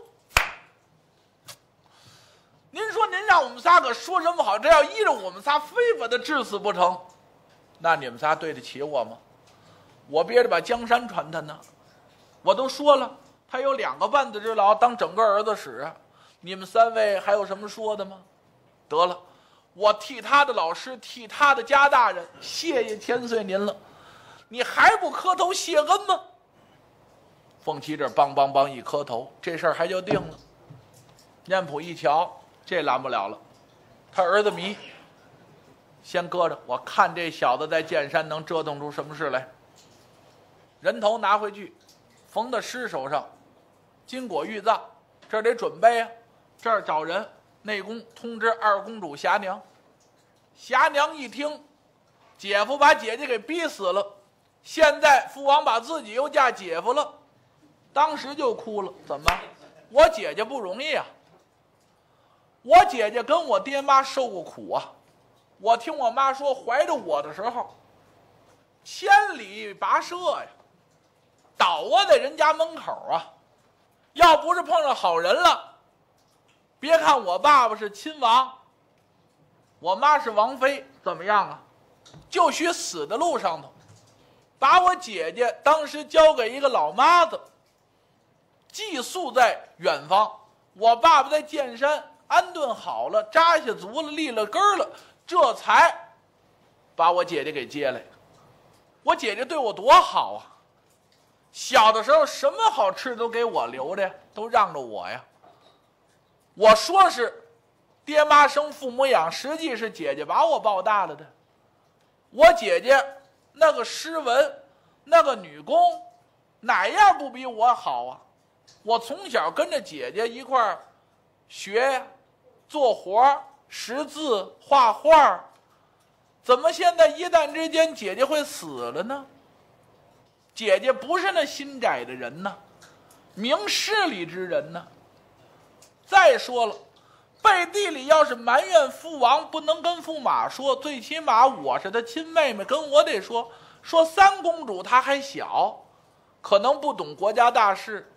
您说您让我们仨可说什么好？这要依着我们仨非把他治死不成？那你们仨对得起我吗？我憋着把江山传他呢。我都说了，他有2个半子之劳，当整个儿子使啊。你们3位还有什么说的吗？得了，我替他的老师，替他的家大人，谢谢千岁您了。你还不磕头谢恩吗？凤七这梆梆梆一磕头，这事儿还就定了。念普一瞧，这拦不了了，他儿子迷，先搁着，我看这小子在剑山能折腾出什么事来。人头拿回去，缝到尸手上，金果玉藏，这得准备啊。这儿找人，内宫通知二公主霞娘。霞娘一听，姐夫把姐姐给逼死了，现在父王把自己又嫁姐夫了，当时就哭了。怎么？我姐姐不容易啊！我姐姐跟我爹妈受过苦啊！我听我妈说，怀着我的时候，千里跋涉呀，倒卧在人家门口啊！要不是碰上好人了，别看我爸爸是亲王，我妈是王妃，怎么样啊？就许死的路上头，把我姐姐当时交给一个老妈子，寄宿在远方。我爸爸在剑山安顿好了，扎下足了，立了根了，这才把我姐姐给接来。我姐姐对我多好啊！小的时候什么好吃都给我留着，都让着我呀。我说是爹妈生父母养，实际是姐姐把我抱大了的。我姐姐那个诗文，那个女工，哪样不比我好啊？我从小跟着姐姐一块儿学做活、识字、画画，怎么现在一旦之间姐姐会死了呢？姐姐不是那心窄的人呢，明事理之人呢。再说了，背地里要是埋怨父王不能跟驸马说，最起码我是他亲妹妹，跟我得说三公主她还小，可能不懂国家大事，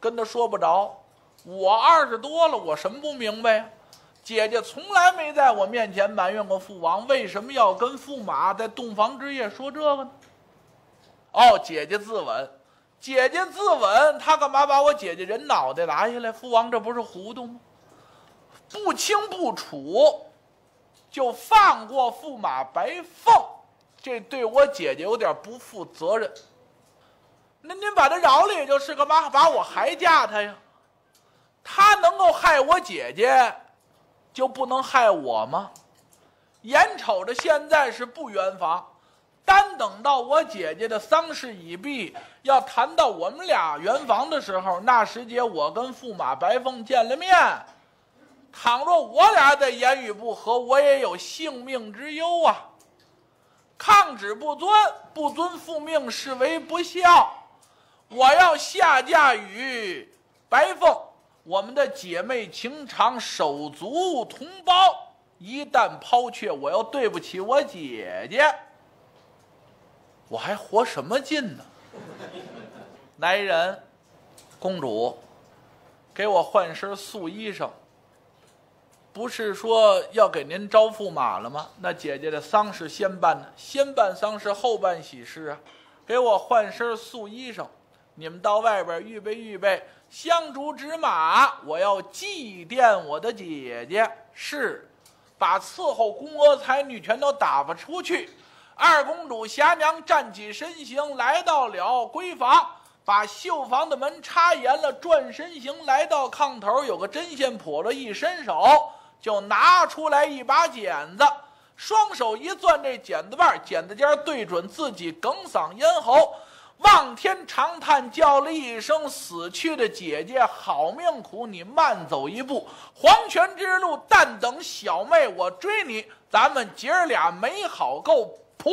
跟他说不着。我20多了，我什么不明白呀？姐姐从来没在我面前埋怨过父王，为什么要跟驸马在洞房之夜说这个呢？哦，姐姐自刎，姐姐自刎，他干嘛把我姐姐人脑袋拿下来？父王这不是糊涂吗？不清不楚就放过驸马白凤，这对我姐姐有点不负责任。那您把他饶了也就是，干嘛把我还嫁他呀？他能够害我姐姐，就不能害我吗？眼瞅着现在是不圆房，单等到我姐姐的丧事已毕，要谈到我们俩圆房的时候，那时节我跟驸马白凤见了面，倘若我俩在言语不合，我也有性命之忧啊。抗旨不遵，不遵父命，是为不孝。我要下嫁与白凤，我们的姐妹情长，手足同胞，一旦抛却，我要对不起我姐姐，我还活什么劲呢？来人，公主，给我换身素衣裳。不是说要给您招驸马了吗？那姐姐的丧事先办呢，先办丧事后办喜事啊。给我换身素衣裳，你们到外边预备预备香烛纸马，我要祭奠我的姐姐。是，把伺候宫娥才女全都打发出去。二公主霞娘站起身形，来到了闺房，把绣房的门插严了，转身形来到炕头，有个针线笸箩，一伸手就拿出来一把剪子，双手一攥这剪子把，剪子尖对准自己哽嗓咽喉，望天长叹，叫了一声：“死去的姐姐，好命苦，你慢走一步，黄泉之路，但等小妹我追你，咱们姐儿俩没好够谱。”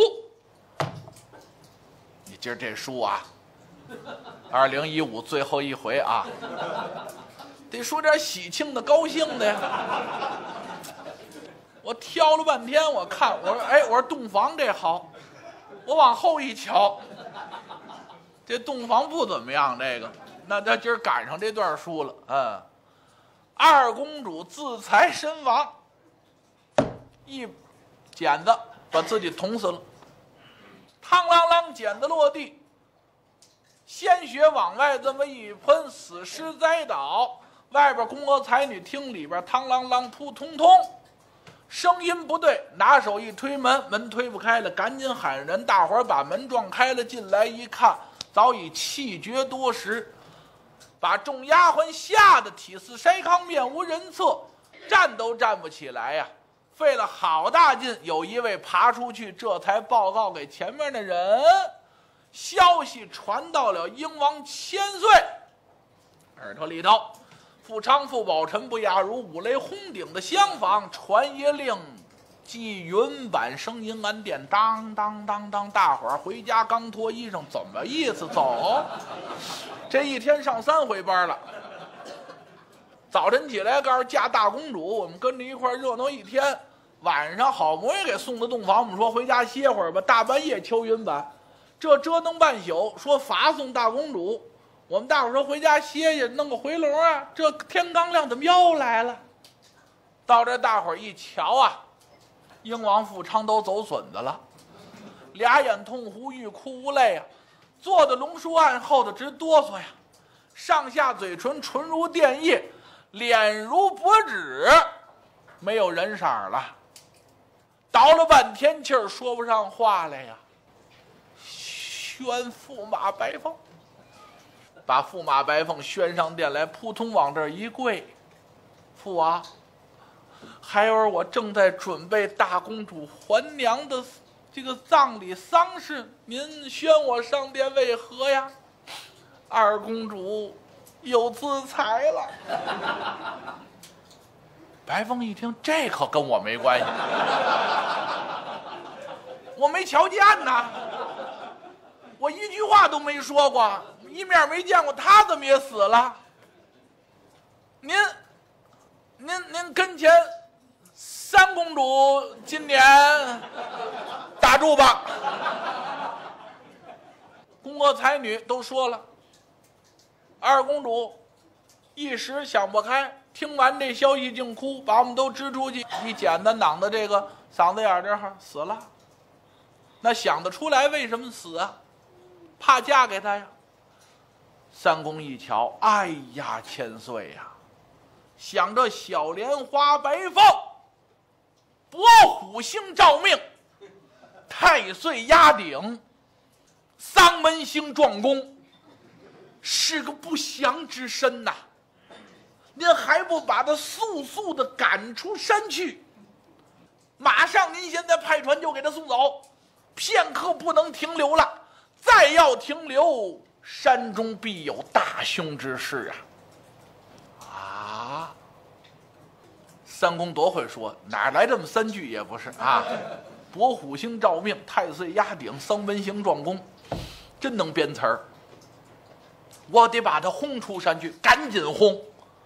你今儿这书啊，2015最后一回啊，得说点喜庆的、高兴的呀。我挑了半天，我看，我说，哎，我说洞房这好，我往后一瞧，这洞房不怎么样，这个，那他今儿赶上这段书了，二公主自裁身亡，一剪子把自己捅死了，嘡啷啷，剪子落地，鲜血往外这么一喷，死尸栽倒。外边宫娥才女听里边嘡啷啷扑通通，声音不对，拿手一推门，门推不开了，赶紧喊人，大伙儿把门撞开了，进来一看，早已气绝多时，把众丫鬟吓得体似筛糠，面无人色，站都站不起来呀。费了好大劲，有一位爬出去，这才报告给前面的人，消息传到了英王千岁耳朵里头。富昌富宝臣不亚如五雷轰顶的厢房，传爷令即云板声银安殿，当当当当，大伙儿回家刚脱衣裳，怎么意思？走，这一天上3回班了。早晨起来告诉嫁大公主，我们跟着一块热闹一天，晚上好不容易给送到洞房，我们说回家歇会儿吧，大半夜敲云板，这折腾半宿，说罚送大公主。我们大伙说回家歇歇，弄个回笼啊！这天刚亮，怎么又来了？到这大伙一瞧啊，英王富昌都走损子了，俩眼通红，欲哭无泪啊，坐在龙书案后头直哆嗦呀，上下嘴唇唇如电液，脸如薄纸，没有人色了，倒了半天气儿，说不上话来呀。宣驸马白凤。把驸马白凤宣上殿来，扑通往这儿一跪，父王，孩儿我正在准备大公主还娘的这个葬礼丧事，您宣我上殿为何呀？二公主有自裁了。白凤一听，这可跟我没关系，我没瞧见呐，我一句话都没说过，一面没见过，他怎么也死了？您跟前三公主今年打住吧。宫娥才女都说了，二公主一时想不开，听完这消息竟哭，把我们都支出去，一剪子攮到这个嗓子眼这儿死了。那想得出来为什么死啊？怕嫁给他呀。三公一瞧，哎呀，千岁呀，想着小莲花白凤，伯虎星照命，太岁压顶，丧门星撞宫，是个不祥之身呐。您还不把他速速的赶出山去？马上您现在派船就给他送走，片刻不能停留了。再要停留，山中必有大凶之事啊！三公多会说，哪来这么3句也不是啊！伯虎星照命，太岁压顶，丧门星撞宫，真能编词儿。我得把他轰出山去，赶紧轰。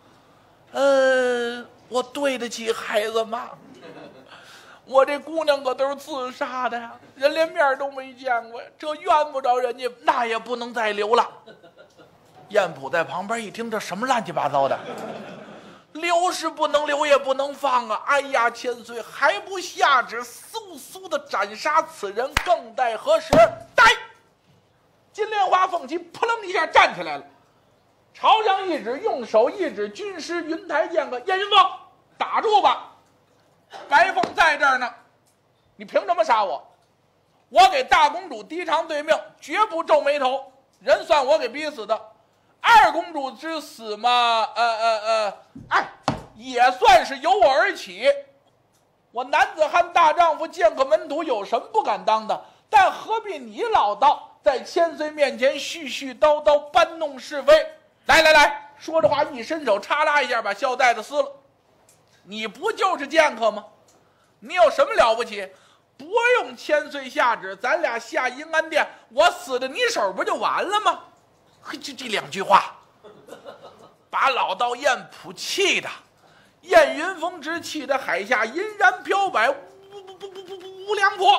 我对得起孩子吗？我这姑娘可都是自杀的呀，人连面都没见过呀，这怨不着人家，那也不能再留了。燕普在旁边一听，这什么乱七八糟的？留是不能留，也不能放啊！哎呀，千岁还不下旨速速的斩杀此人，更待何时？呆！金莲花凤旗扑棱一下站起来了，朝上一指，用手一指军师云台剑客燕云凤，打住吧！白凤在这儿呢，你凭什么杀我？我给大公主低偿对命，绝不皱眉头，人算我给逼死的。二公主之死嘛，也算是由我而起。我男子汉大丈夫，剑客门徒，有什么不敢当的？但何必你老道在千岁面前絮絮叨叨搬弄是非？来，说着话一伸手，嚓啦一下把孝带子撕了。你不就是剑客吗？你有什么了不起？不用千岁下旨，咱俩下阴安殿，我死在你手不就完了吗？嘿，这2句话把老道燕普气的，燕云峰之气的海下银然飘摆，无良婆。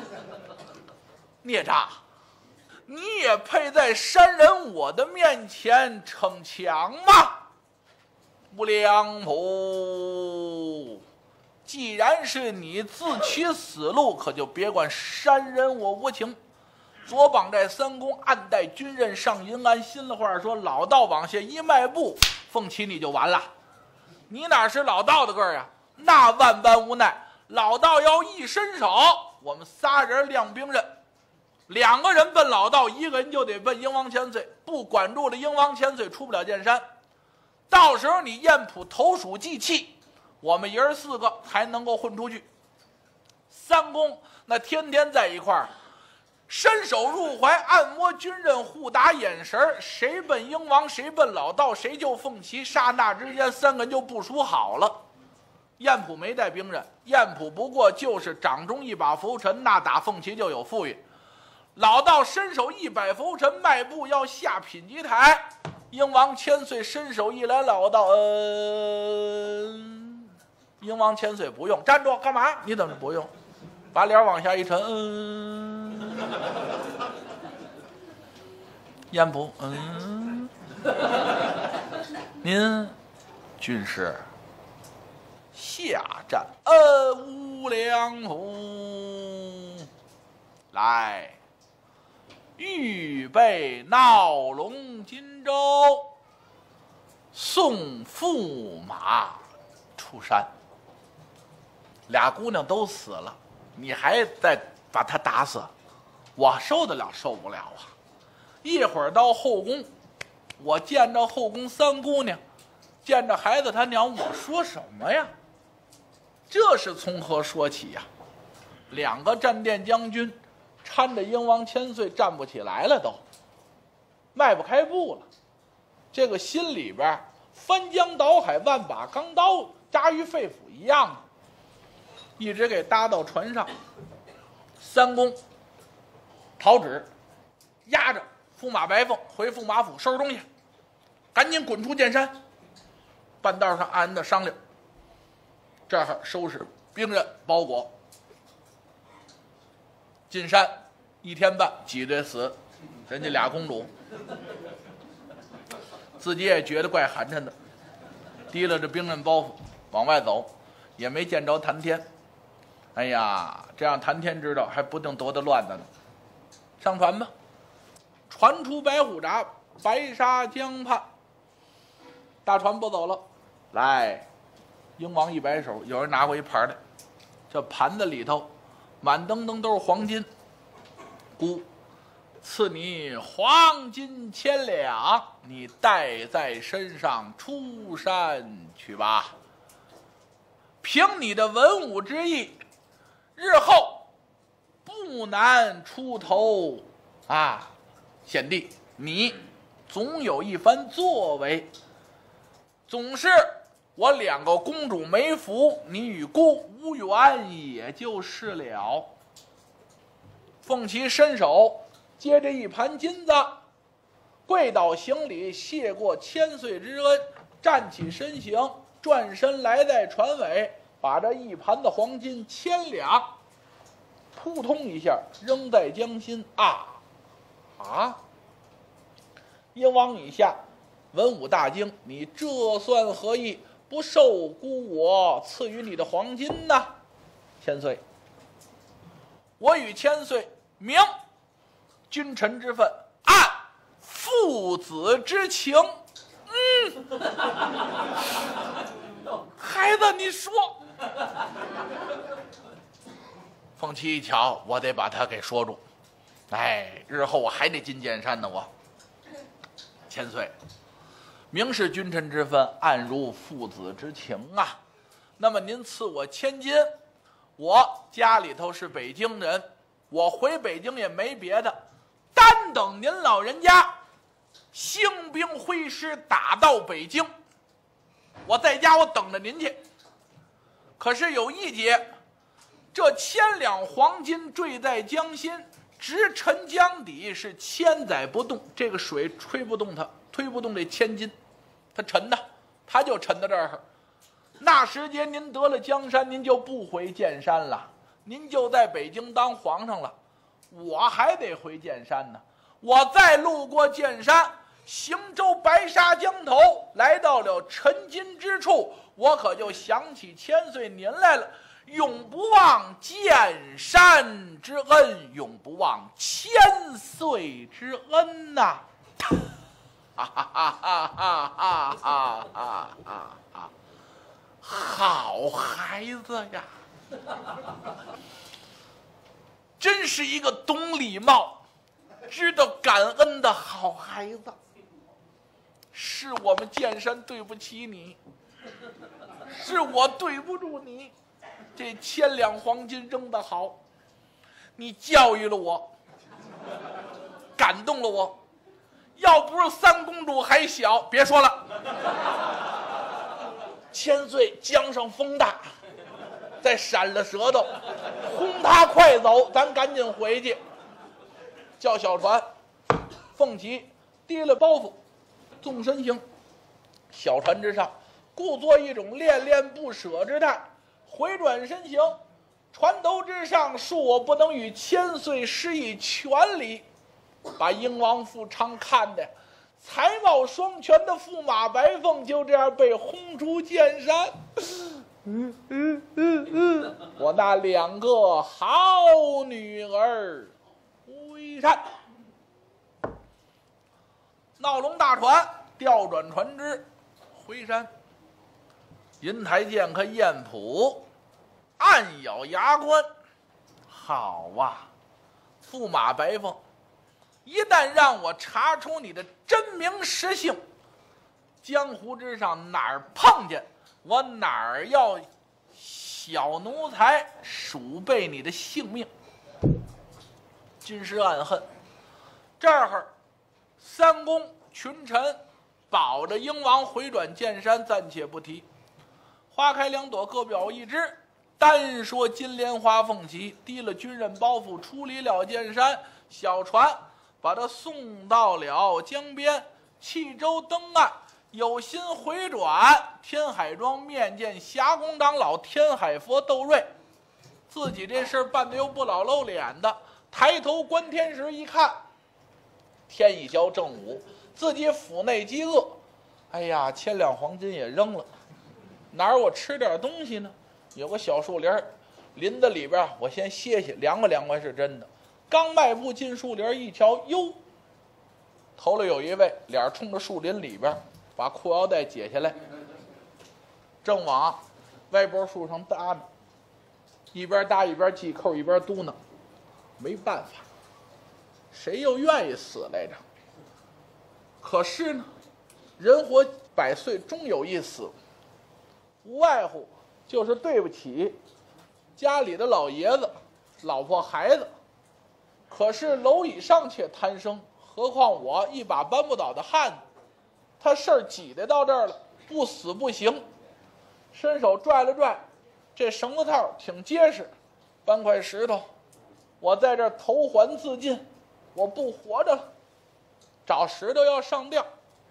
孽障，你也配在山人我的面前逞强吗？无良仆，既然是你自取死路，可就别管山人我无情。左绑寨三公，暗带军刃上银安。心里话说，老道往下一迈步，凤旗你就完了。你哪是老道的个儿呀？那万般无奈，老道要一伸手，我们仨人亮兵刃，2个人奔老道，1个人就得奔英王千岁。不管住了英王千岁，出不了剑山。到时候你燕普投鼠忌器，我们爷儿4个才能够混出去。三公那天天在一块儿，伸手入怀，按摩军刃，互打眼神，谁奔英王，谁奔老道，谁就凤旗。刹那之间，3个人就部署好了。燕普没带兵刃，燕普不过就是掌中一把拂尘，那打凤旗就有富裕。老道伸手一摆拂尘，迈步要下品级台。英王千岁伸手一来，老道英王千岁不用，站住，干嘛？你怎么不用？把脸往下一沉，燕普，您军师下战，无良仆，来。预备闹龙金州，送驸马出山。俩姑娘都死了，你还再把她打死，我受得了受不了啊！一会儿到后宫，我见着后宫3姑娘，见着孩子他娘，我说什么呀？这是从何说起呀？2个战殿将军搀着英王千岁站不起来了，都迈不开步了。这个心里边翻江倒海，万把钢刀扎于肺腑一样的，一直给搭到船上。三公讨旨，押着驸马白凤回驸马府收拾东西，赶紧滚出剑山。半道上暗暗的商量，这儿收拾兵刃包裹。进山1天半挤兑死人家俩公主。 自己也觉得怪寒碜的，提了这兵刃包袱往外走，也没见着谭天。哎呀，这让谭天知道，还不定多大乱子呢。上船吧，船出白虎闸，白沙江畔。大船不走了，来，英王一摆手，有人拿过一盘来，这盘子里头满登登都是黄金。姑赐你黄金1000两，你带在身上出山去吧。凭你的文武之意，日后不难出头啊，贤弟，你总有一番作为。总是我2个公主没福，你与孤无缘也就是了。凤琪伸手接着一盘金子，跪倒行礼，谢过千岁之恩，站起身形，转身来在船尾，把这一盘的黄金1000两扑通一下扔在江心。英王以下文武大惊，你这算何意？不受孤我赐予你的黄金呢？千岁，我与千岁明君臣之分，按父子之情。孩子，你说。凤七一瞧，我得把他给说住。日后我还得进剑山呢。我千岁，明是君臣之分，暗如父子之情啊。那么您赐我1000金，我家里头是北京人，我回北京也没别的，单等您老人家兴兵挥师打到北京，我在家我等着您去。可是有一节，这1000两黄金坠在江心，直沉江底，是千载不动，这个水吹不动它，推不动这1000斤，它沉的，它就沉到这儿。那时节您得了江山，您就不回剑山了，您就在北京当皇上了，我还得回剑山呢。我再路过剑山，行舟白沙江头，来到了沉金之处，我可就想起千岁您来了，永不忘剑山之恩，永不忘千岁之恩呐！好孩子呀，真是一个懂礼貌、知道感恩的好孩子。是我们剑山对不起你，是我对不住你。这1000两黄金扔得好，你教育了我，感动了我。要不是三公主还小，别说了。千岁江上风大，再闪了舌头，轰他快走，咱赶紧回去。叫小船，凤琪提了包袱，纵身行。小船之上，故作一种恋恋不舍之态，回转身行。船头之上，恕我不能与千岁施以全礼。把英王富昌看的才貌双全的驸马白凤就这样被轰出剑山。我那2个好女儿回山。闹龙大船调转船只回山，银台剑客燕普暗咬牙关。好啊，驸马白凤，一旦让我查出你的真名实姓，江湖之上哪儿碰见我，哪儿要小奴才鼠辈你的性命。军师暗恨，这儿三公群臣保着英王回转剑山，暂且不提。花开2朵，各表一枝。单说金莲花凤旗提了军刃包袱，出离了剑山，小船把他送到了江边，弃舟登岸，有心回转天海庄面见霞公长老天海佛窦瑞。自己这事办得又不老露脸的，抬头观天时一看，天一交正午，自己府内饥饿， 哎呀，千两黄金也扔了，哪儿我吃点东西呢？有个小树林，林子里边我先歇歇，凉快凉快是真的。刚迈步进树林，一瞧，哟，头里有一位，脸冲着树林里边，把裤腰带解下来，正往歪脖树上搭呢，一边搭一边系扣，一边嘟囔：“没办法，谁又愿意死来着？可是呢，人活100岁，终有一死，无外乎就是对不起家里的老爷子、老婆孩子。可是蝼蚁尚且贪生，何况我一把搬不倒的汉子？他事儿挤得到这儿了，不死不行。”伸手拽了拽，这绳子套挺结实，搬块石头，我在这儿投环自尽，我不活着了。找石头要上吊。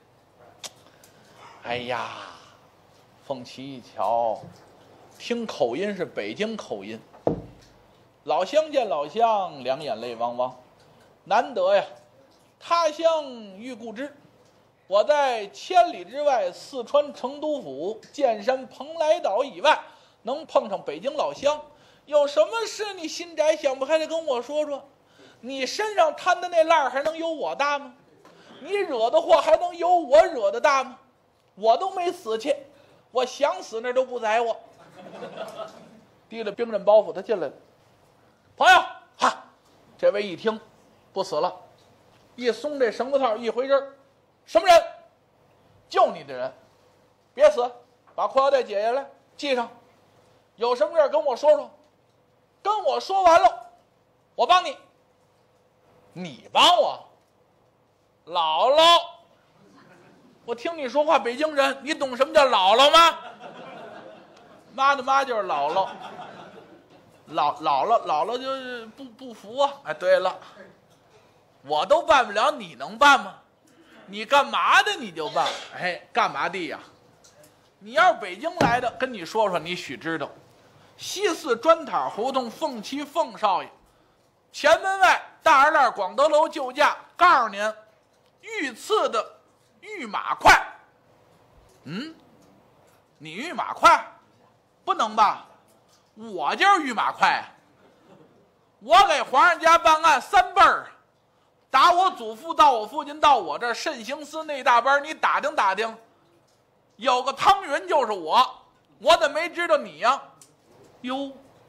哎呀，凤琪一瞧，听口音是北京口音，老乡见老乡，两眼泪汪汪。难得呀，他乡遇故知。我在千里之外四川成都府剑山蓬莱岛以外，能碰上北京老乡，有什么事你心窄想不开的跟我说说。你身上摊的那烂还能有我大吗？你惹的祸还能有我惹的大吗？我都没死去，我想死那都不宰我。提了兵刃包袱，他进来了。朋友，哈，这位一听，不死了，一松这绳子套，一回身，什么人？救你的人，别死，把裤腰带解下来，系上。有什么事跟我说说，跟我说完了，我帮你。你帮我？姥姥，我听你说话，北京人，你懂什么叫姥姥吗？妈的妈就是姥姥，姥姥就是不服啊！哎，对了，我都办不了，你能办吗？你干嘛的你就办？哎，干嘛的呀？你要是北京来的，跟你说说，你许知道，西四砖塔胡同凤七凤少爷，前门外大栅栏广德楼旧价，告诉您，御赐的御马快。你御马快？不能吧？我就是御马快，我给皇上家办案3辈儿，打我祖父到我父亲到我这儿慎刑司那大班，你打听打听，有个汤云就是我怎么没知道你呀？哟，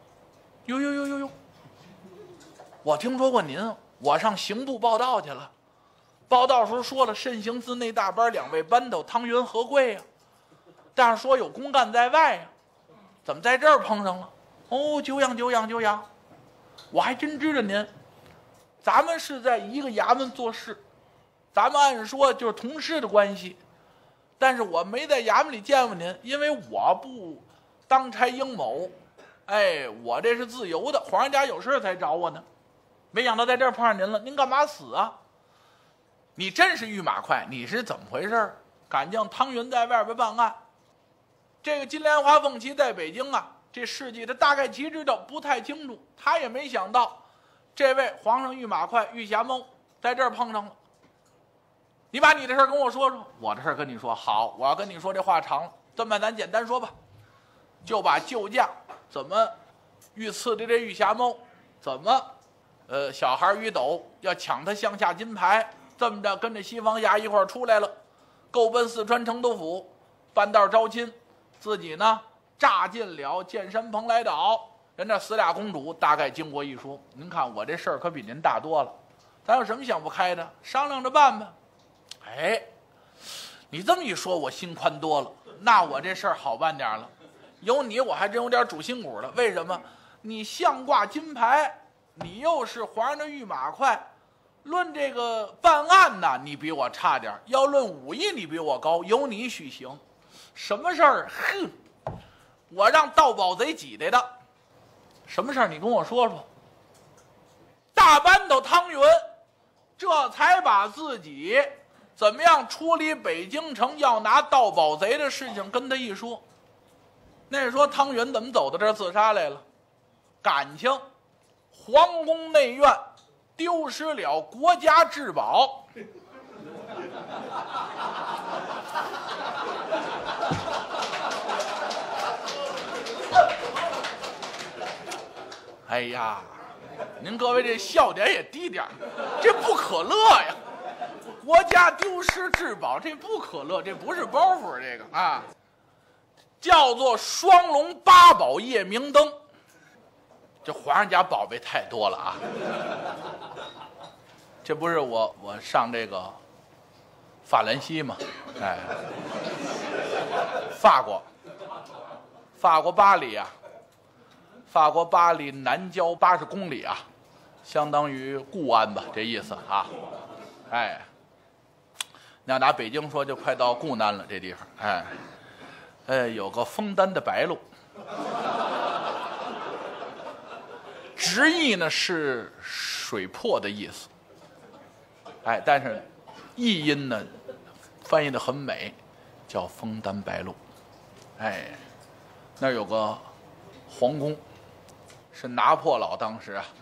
我听说过您，我上刑部报道去了，报道时候说了慎刑司那大班2位班头汤云何贵呀，但是说有公干在外呀，怎么在这儿碰上了？哦，久仰，我还真知道您，咱们是在一个衙门做事，咱们按说就是同事的关系，但是我没在衙门里见过您，因为我不当差应某，哎，我这是自由的，皇上家有事才找我呢，没想到在这儿碰上您了，您干嘛死啊？你真是御马快，你是怎么回事？敢将汤云在外边办案，这个金莲花凤七在北京啊，这事迹他大概其知道，不太清楚，他也没想到这位皇上御马快御侠猫在这儿碰上了。你把你的事跟我说说。我的事跟你说。好，我要跟你说这话长了，这么办咱简单说吧，就把旧价怎么御赐的这御侠猫，怎么小孩于斗要抢他项下金牌，这么着跟着西方衙一块出来了，够奔四川成都府，半道招亲，自己呢炸进了剑山蓬莱岛，人那死俩公主。大概经过一说，您看我这事儿可比您大多了，咱有什么想不开的，商量着办吧。哎，你这么一说，我心宽多了，那我这事儿好办点了。有你，我还真有点主心骨了。为什么？你项挂金牌，你又是皇上的御马快，论这个办案呢，你比我差点；要论武艺，你比我高。有你许行。什么事儿？哼，我让盗宝贼挤兑的。什么事儿？你跟我说说。大班头汤云，这才把自己怎么样出离北京城要拿盗宝贼的事情跟他一说。那说汤云怎么走到这儿自杀来了？感情皇宫内院丢失了国家至宝。 哎呀，您各位这笑点也低点，这不可乐呀！国家丢失至宝，这不可乐，这不是包袱，这个啊，叫做双龙八宝夜明灯。这皇上家宝贝太多了啊！这不是我上这个法兰西嘛？哎，法国巴黎啊，法国巴黎南郊80公里啊，相当于固安吧，这意思啊。哎，那拿北京说就快到固南了，这地方。有个枫丹的白露。直译呢是水泊的意思，但是译音呢翻译的很美，叫枫丹白露。那儿有个皇宫，是拿破老当时啊，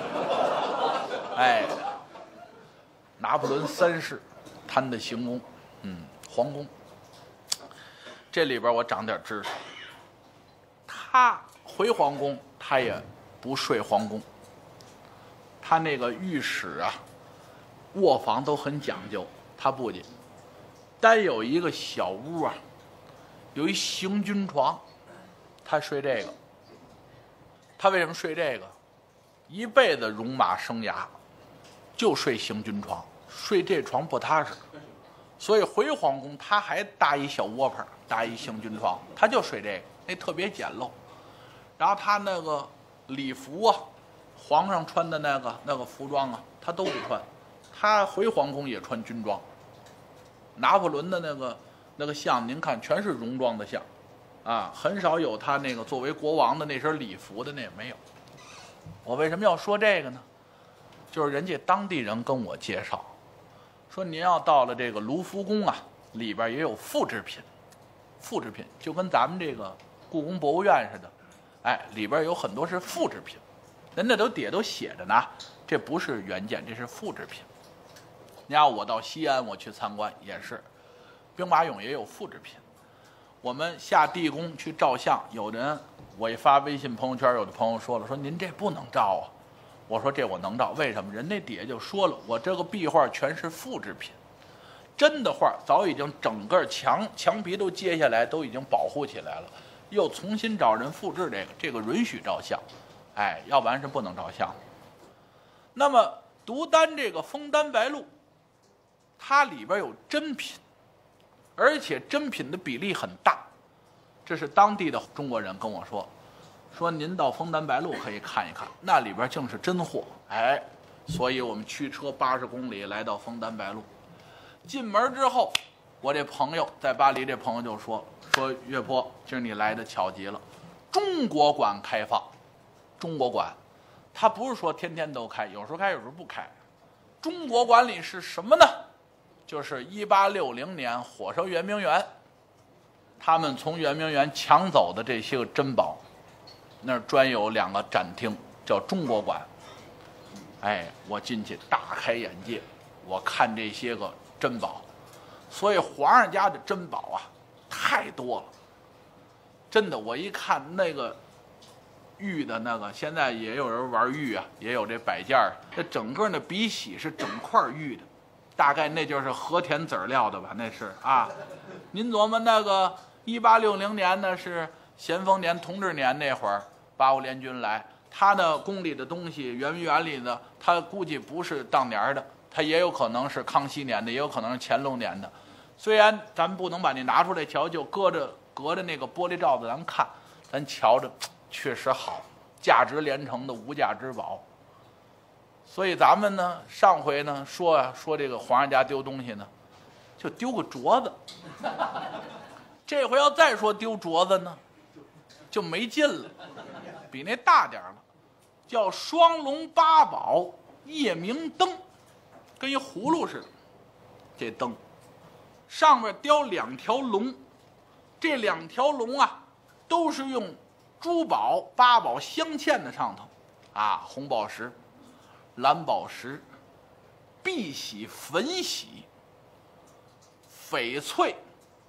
拿破仑3世贪的行宫，皇宫。这里边我长点知识，他回皇宫，他也不睡皇宫，他那个御史啊，卧房都很讲究，他不去，单有一个小屋啊，有一行军床，他睡这个。他为什么睡这个？一辈子戎马生涯，就睡行军床，睡这床不踏实，所以回皇宫他还搭一小窝棚，搭一行军床，他就睡这个，那特别简陋。然后他那个礼服啊，皇上穿的那个服装啊，他都不穿，他回皇宫也穿军装。拿破仑的那个像，您看全是戎装的像，很少有他那个作为国王的那身礼服的，那也没有。我为什么要说这个呢？就是人家当地人跟我介绍，说您要到了这个卢浮宫啊，里边也有复制品，复制品就跟咱们这个故宫博物院似的。里边有很多是复制品，人家底下都写着呢，这不是原件，这是复制品。你要我到西安我去参观也是，兵马俑也有复制品。我们下地宫去照相，有人我一发微信朋友圈，有的朋友说了，说您这不能照啊。我说这我能照，为什么？人那底下就说了，我这个壁画全是复制品，真的画早已经整个墙皮都揭下来，都已经保护起来了。又重新找人复制这个允许照相，要不然是不能照相。那么独单这个枫丹白露，它里边有真品，而且真品的比例很大。这是当地的中国人跟我说，说您到枫丹白露可以看一看，那里边竟是真货。所以我们驱车80公里来到枫丹白露。进门之后，我这朋友在巴黎，这朋友就说岳波，今儿你来的巧极了，中国馆开放。中国馆它不是说天天都开，有时候开有时候不开。中国馆里是什么呢？就是1860年火烧圆明园，他们从圆明园抢走的这些个珍宝，那儿专有2个展厅，叫中国馆。我进去大开眼界，我看这些个珍宝，所以皇上家的珍宝啊太多了，真的。我一看那个玉的那个，现在也有人玩玉啊，也有这摆件儿，这整个的笔洗是整块玉的，大概那就是和田籽料的吧，那是啊。您琢磨那个1860年呢，是咸丰年同治年那会儿，85联军来，他的宫里的东西，圆明园里的，他估计不是当年的，他也有可能是康熙年的，也有可能是乾隆年的。虽然咱们不能把你拿出来瞧，就隔着那个玻璃罩子咱看，咱瞧着确实好，价值连城的无价之宝。所以咱们呢，上回呢说这个皇上家丢东西呢，就丢个镯子。这回要再说丢镯子呢，就没劲了，比那大点了，叫双龙八宝夜明灯，跟一葫芦似的。这灯上面雕2条龙，这2条龙啊，都是用珠宝8宝镶嵌在上头，红宝石、蓝宝石、碧玺、粉玺、翡翠、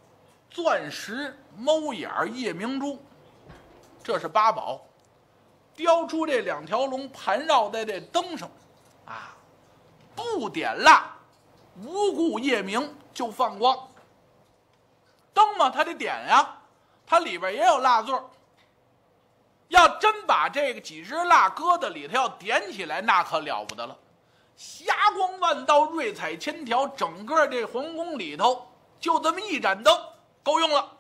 钻石、猫眼、夜明珠，这是8宝。 雕出这2条龙盘绕在这灯上，啊，不点蜡，无故夜明就放光。灯嘛，它得点呀，它里边也有蜡座。要真把这个几支蜡搁在里头，要点起来，那可了不得了，霞光万道，瑞彩千条，整个这皇宫里头就这么一盏灯够用了。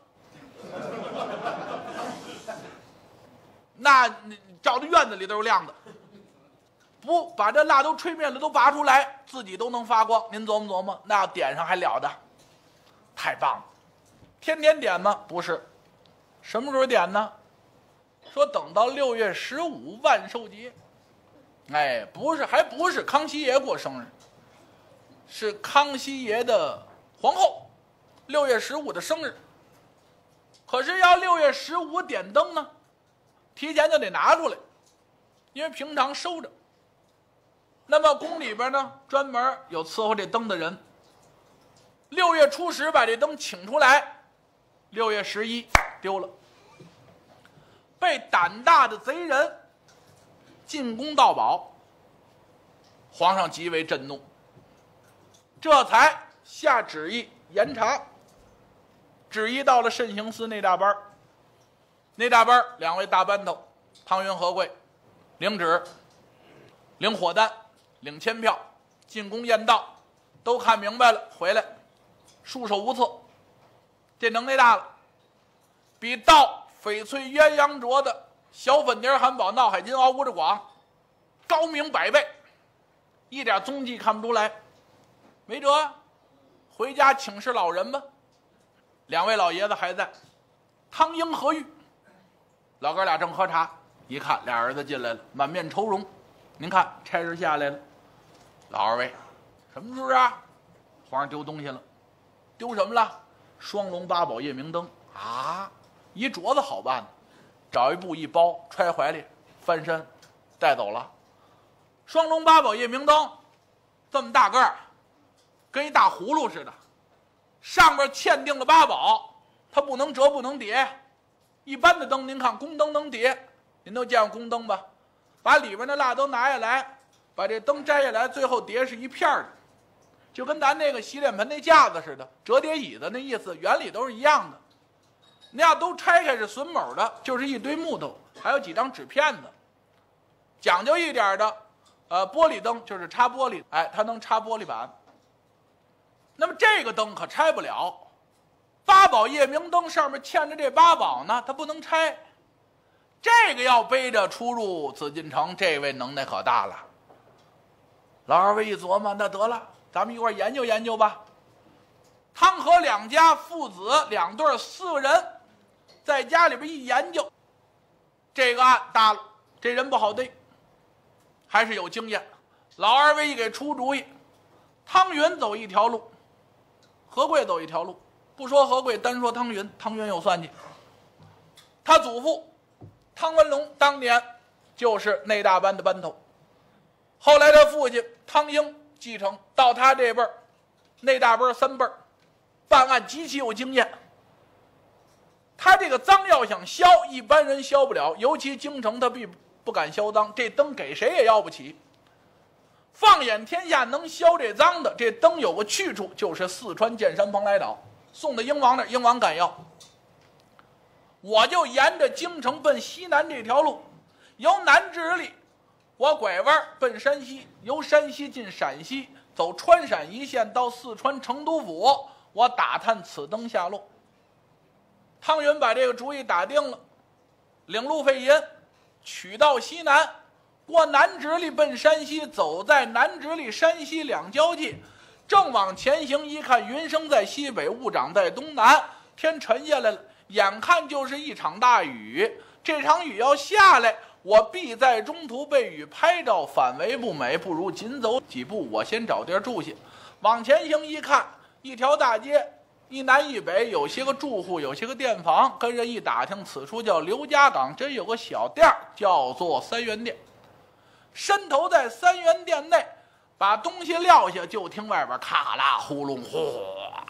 那照着院子里都是亮的，不把这蜡都吹灭了，都拔出来，自己都能发光。您琢磨琢磨，那要点上还了得？太棒了！天天点吗？不是，什么时候点呢？说等到6月15万寿节。哎，不是，还不是康熙爷过生日，是康熙爷的皇后6月15的生日。可是要6月15点灯呢，提前就得拿出来，因为平常收着。那么宫里边呢，专门有伺候这灯的人。6月初10把这灯请出来，6月11丢了。被胆大的贼人进宫盗宝，皇上极为震怒，这才下旨意严查。旨意到了慎刑司内大班，内大班2位大班头汤云、何贵领旨、领火单、领签票，进宫验道，都看明白了，回来束手无策。这能耐大了，比盗翡翠鸳鸯镯的小粉碟汉堡闹海金鳌乌着广高明100倍，一点踪迹看不出来。没辙，回家请示老人吧。2位老爷子还在，汤英、何玉，老哥俩正喝茶，一看俩儿子进来了，满面愁容。您看差事下来了。老二位，什么事啊？皇上丢东西了。丢什么了？双龙八宝夜明灯啊！一镯子好办呢，找一布一包，揣怀里，翻身带走了。双龙八宝夜明灯这么大个儿，跟一大葫芦似的，上边嵌定了8宝，它不能折不能叠。一般的灯您看宫灯能叠，您都见过宫灯吧？把里边的蜡都拿下来，把这灯摘下来，最后叠是一片的，就跟咱那个洗脸盆那架子似的，折叠椅子那意思，原理都是一样的。你要都拆开是榫卯的，就是一堆木头，还有几张纸片子。讲究一点的，玻璃灯就是插玻璃，哎，它能插玻璃板。那么这个灯可拆不了，八宝夜明灯上面嵌着这8宝呢，它不能拆。这个要背着出入紫禁城，这位能耐可大了。老二位一琢磨，那得了，咱们一块研究研究吧。汤和2家父子2对4个人，在家里边一研究，这个案大了，这人不好逮，还是有经验。老二位一给出主意，汤云走一条路，何贵走一条路。不说何贵，单说汤云，汤云有算计。他祖父汤文龙当年就是内大班的班头，后来他父亲汤英继承到他这辈儿，内大班3辈儿，办案极其有经验。他这个赃要想消，一般人消不了，尤其京城他必不敢销赃，这灯给谁也要不起。放眼天下能消这赃的，这灯有个去处，就是四川建山蓬莱岛，送到英王那儿，英王敢要。我就沿着京城奔西南这条路，由南至里，我拐弯奔山西，由山西进陕西，走川陕一线到四川成都府，我打探此灯下落。汤云把这个主意打定了，领路费银，取到西南，过南直隶奔山西，走在南直隶山西两交界，正往前行，一看云生在西北，雾长在东南，天沉下来了，眼看就是一场大雨。这场雨要下来，我必在中途被雨拍着，反为不美，不如紧走几步，我先找地儿住下。往前行一看，一条大街，一南一北，有些个住户，有些个店房。跟人一打听，此处叫刘家港，真有个小店叫做3元店。伸头在3元店内，把东西撂下，就听外边咔啦呼隆哗，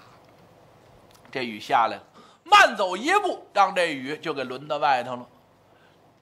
这雨下来了。慢走一步，让这雨就给轮到外头了。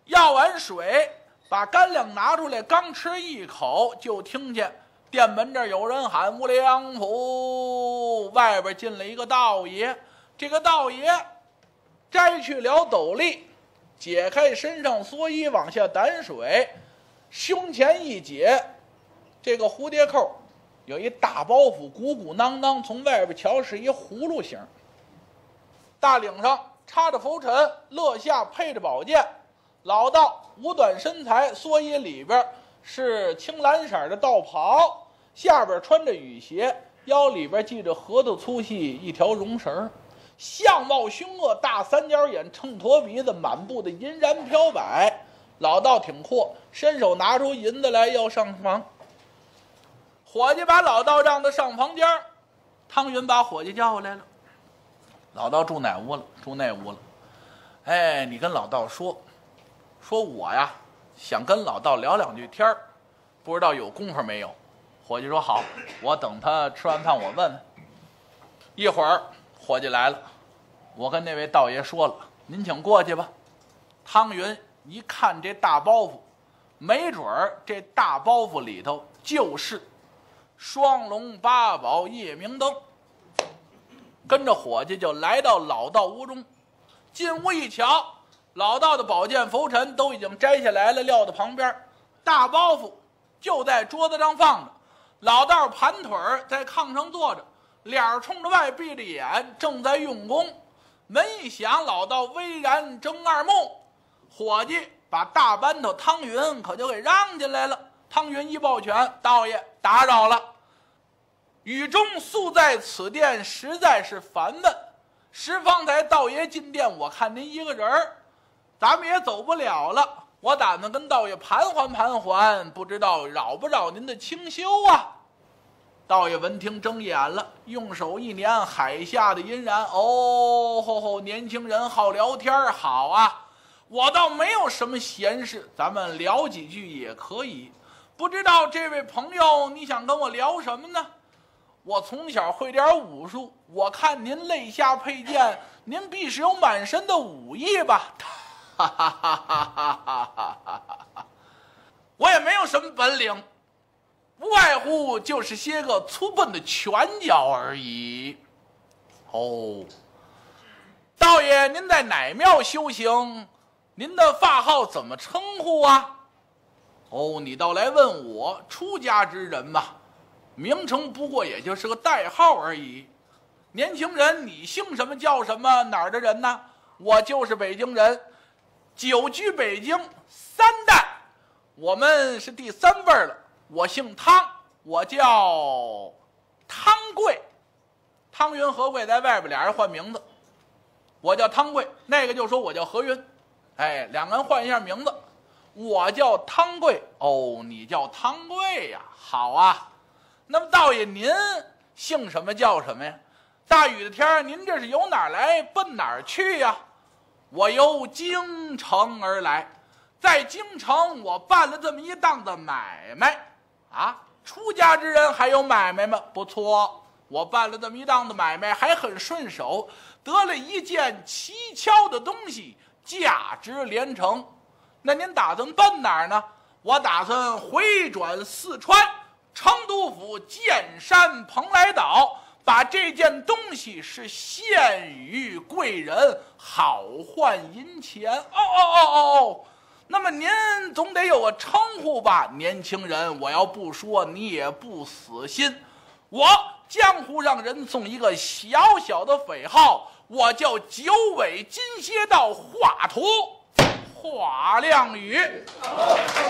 要完水，把干粮拿出来，刚吃一口，就听见店门这儿有人喊：“无量府！”外边进了一个道爷。这个道爷摘去了斗笠，解开身上蓑衣，往下掸水，胸前一解，这个蝴蝶扣有一大包袱，鼓鼓囊囊，从外边瞧是一葫芦形，大领上插着拂尘，肋下配着宝剑。老道五短身材，蓑衣里边是青蓝色的道袍，下边穿着雨鞋，腰里边系着核桃粗细一条绒绳，相貌凶恶，大三角眼，秤砣鼻子，满布的银髯飘摆。老道挺阔，伸手拿出银子来要上房。伙计把老道让他上房间，汤云把伙计叫过来了。老道住哪屋了？住那屋了。哎，你跟老道说我呀想跟老道聊两句天儿，不知道有功夫没有。伙计说好，我等他吃完饭我问问。一会儿伙计来了，我跟那位道爷说了，您请过去吧。汤云一看这大包袱，没准儿这大包袱里头就是双龙八宝夜明灯。跟着伙计就来到老道屋中，进屋一瞧，老道的宝剑拂尘都已经摘下来了，撂到旁边，大包袱就在桌子上放着。老道盘腿在炕上坐着，脸冲着外，闭着眼，正在用功。门一响，老道微然睁二目，伙计把大班头汤云可就给让进来了。汤云一抱拳：“道爷打扰了，雨中宿在此殿，实在是烦闷。时方才道爷进殿，我看您一个人儿，咱们也走不了了。我打算跟道爷盘桓，不知道扰不扰您的清修啊？”道爷闻听睁眼了，用手一捻海下的银髯。哦，年轻人好聊天，好啊，我倒没有什么闲事，咱们聊几句也可以。不知道这位朋友你想跟我聊什么呢？我从小会点武术，我看您肋下佩剑，您必是有满身的武艺吧？哈哈哈哈哈哈！我也没有什么本领，无外乎就是些个粗笨的拳脚而已。哦，道爷您在哪庙修行？您的法号怎么称呼啊？哦，你倒来问我，出家之人嘛，名称不过也就是个代号而已。年轻人，你姓什么叫什么？哪儿的人呢？我就是北京人，久居北京3代，我们是第3辈了。我姓汤，我叫汤贵。汤云和贵在外边，俩人换名字，我叫汤贵，那个就说我叫何云。哎，两个人换一下名字，我叫汤贵，哦，你叫汤贵呀，好啊。那么道爷您姓什么叫什么呀？大雨的天您这是由哪儿来奔哪儿去呀？我由京城而来，在京城我办了这么一档子买卖啊。出家之人还有买卖吗？不错，我办了这么一档子买卖，还很顺手，得了一件蹊跷的东西，价值连城。那您打算奔哪儿呢？我打算回转四川成都府剑山蓬莱岛，把这件东西是献于贵人，好换银钱。那么您总得有个称呼吧？年轻人，我要不说你也不死心。我江湖上人送一个小小的匪号，我叫九尾金蝎道华佗华亮宇。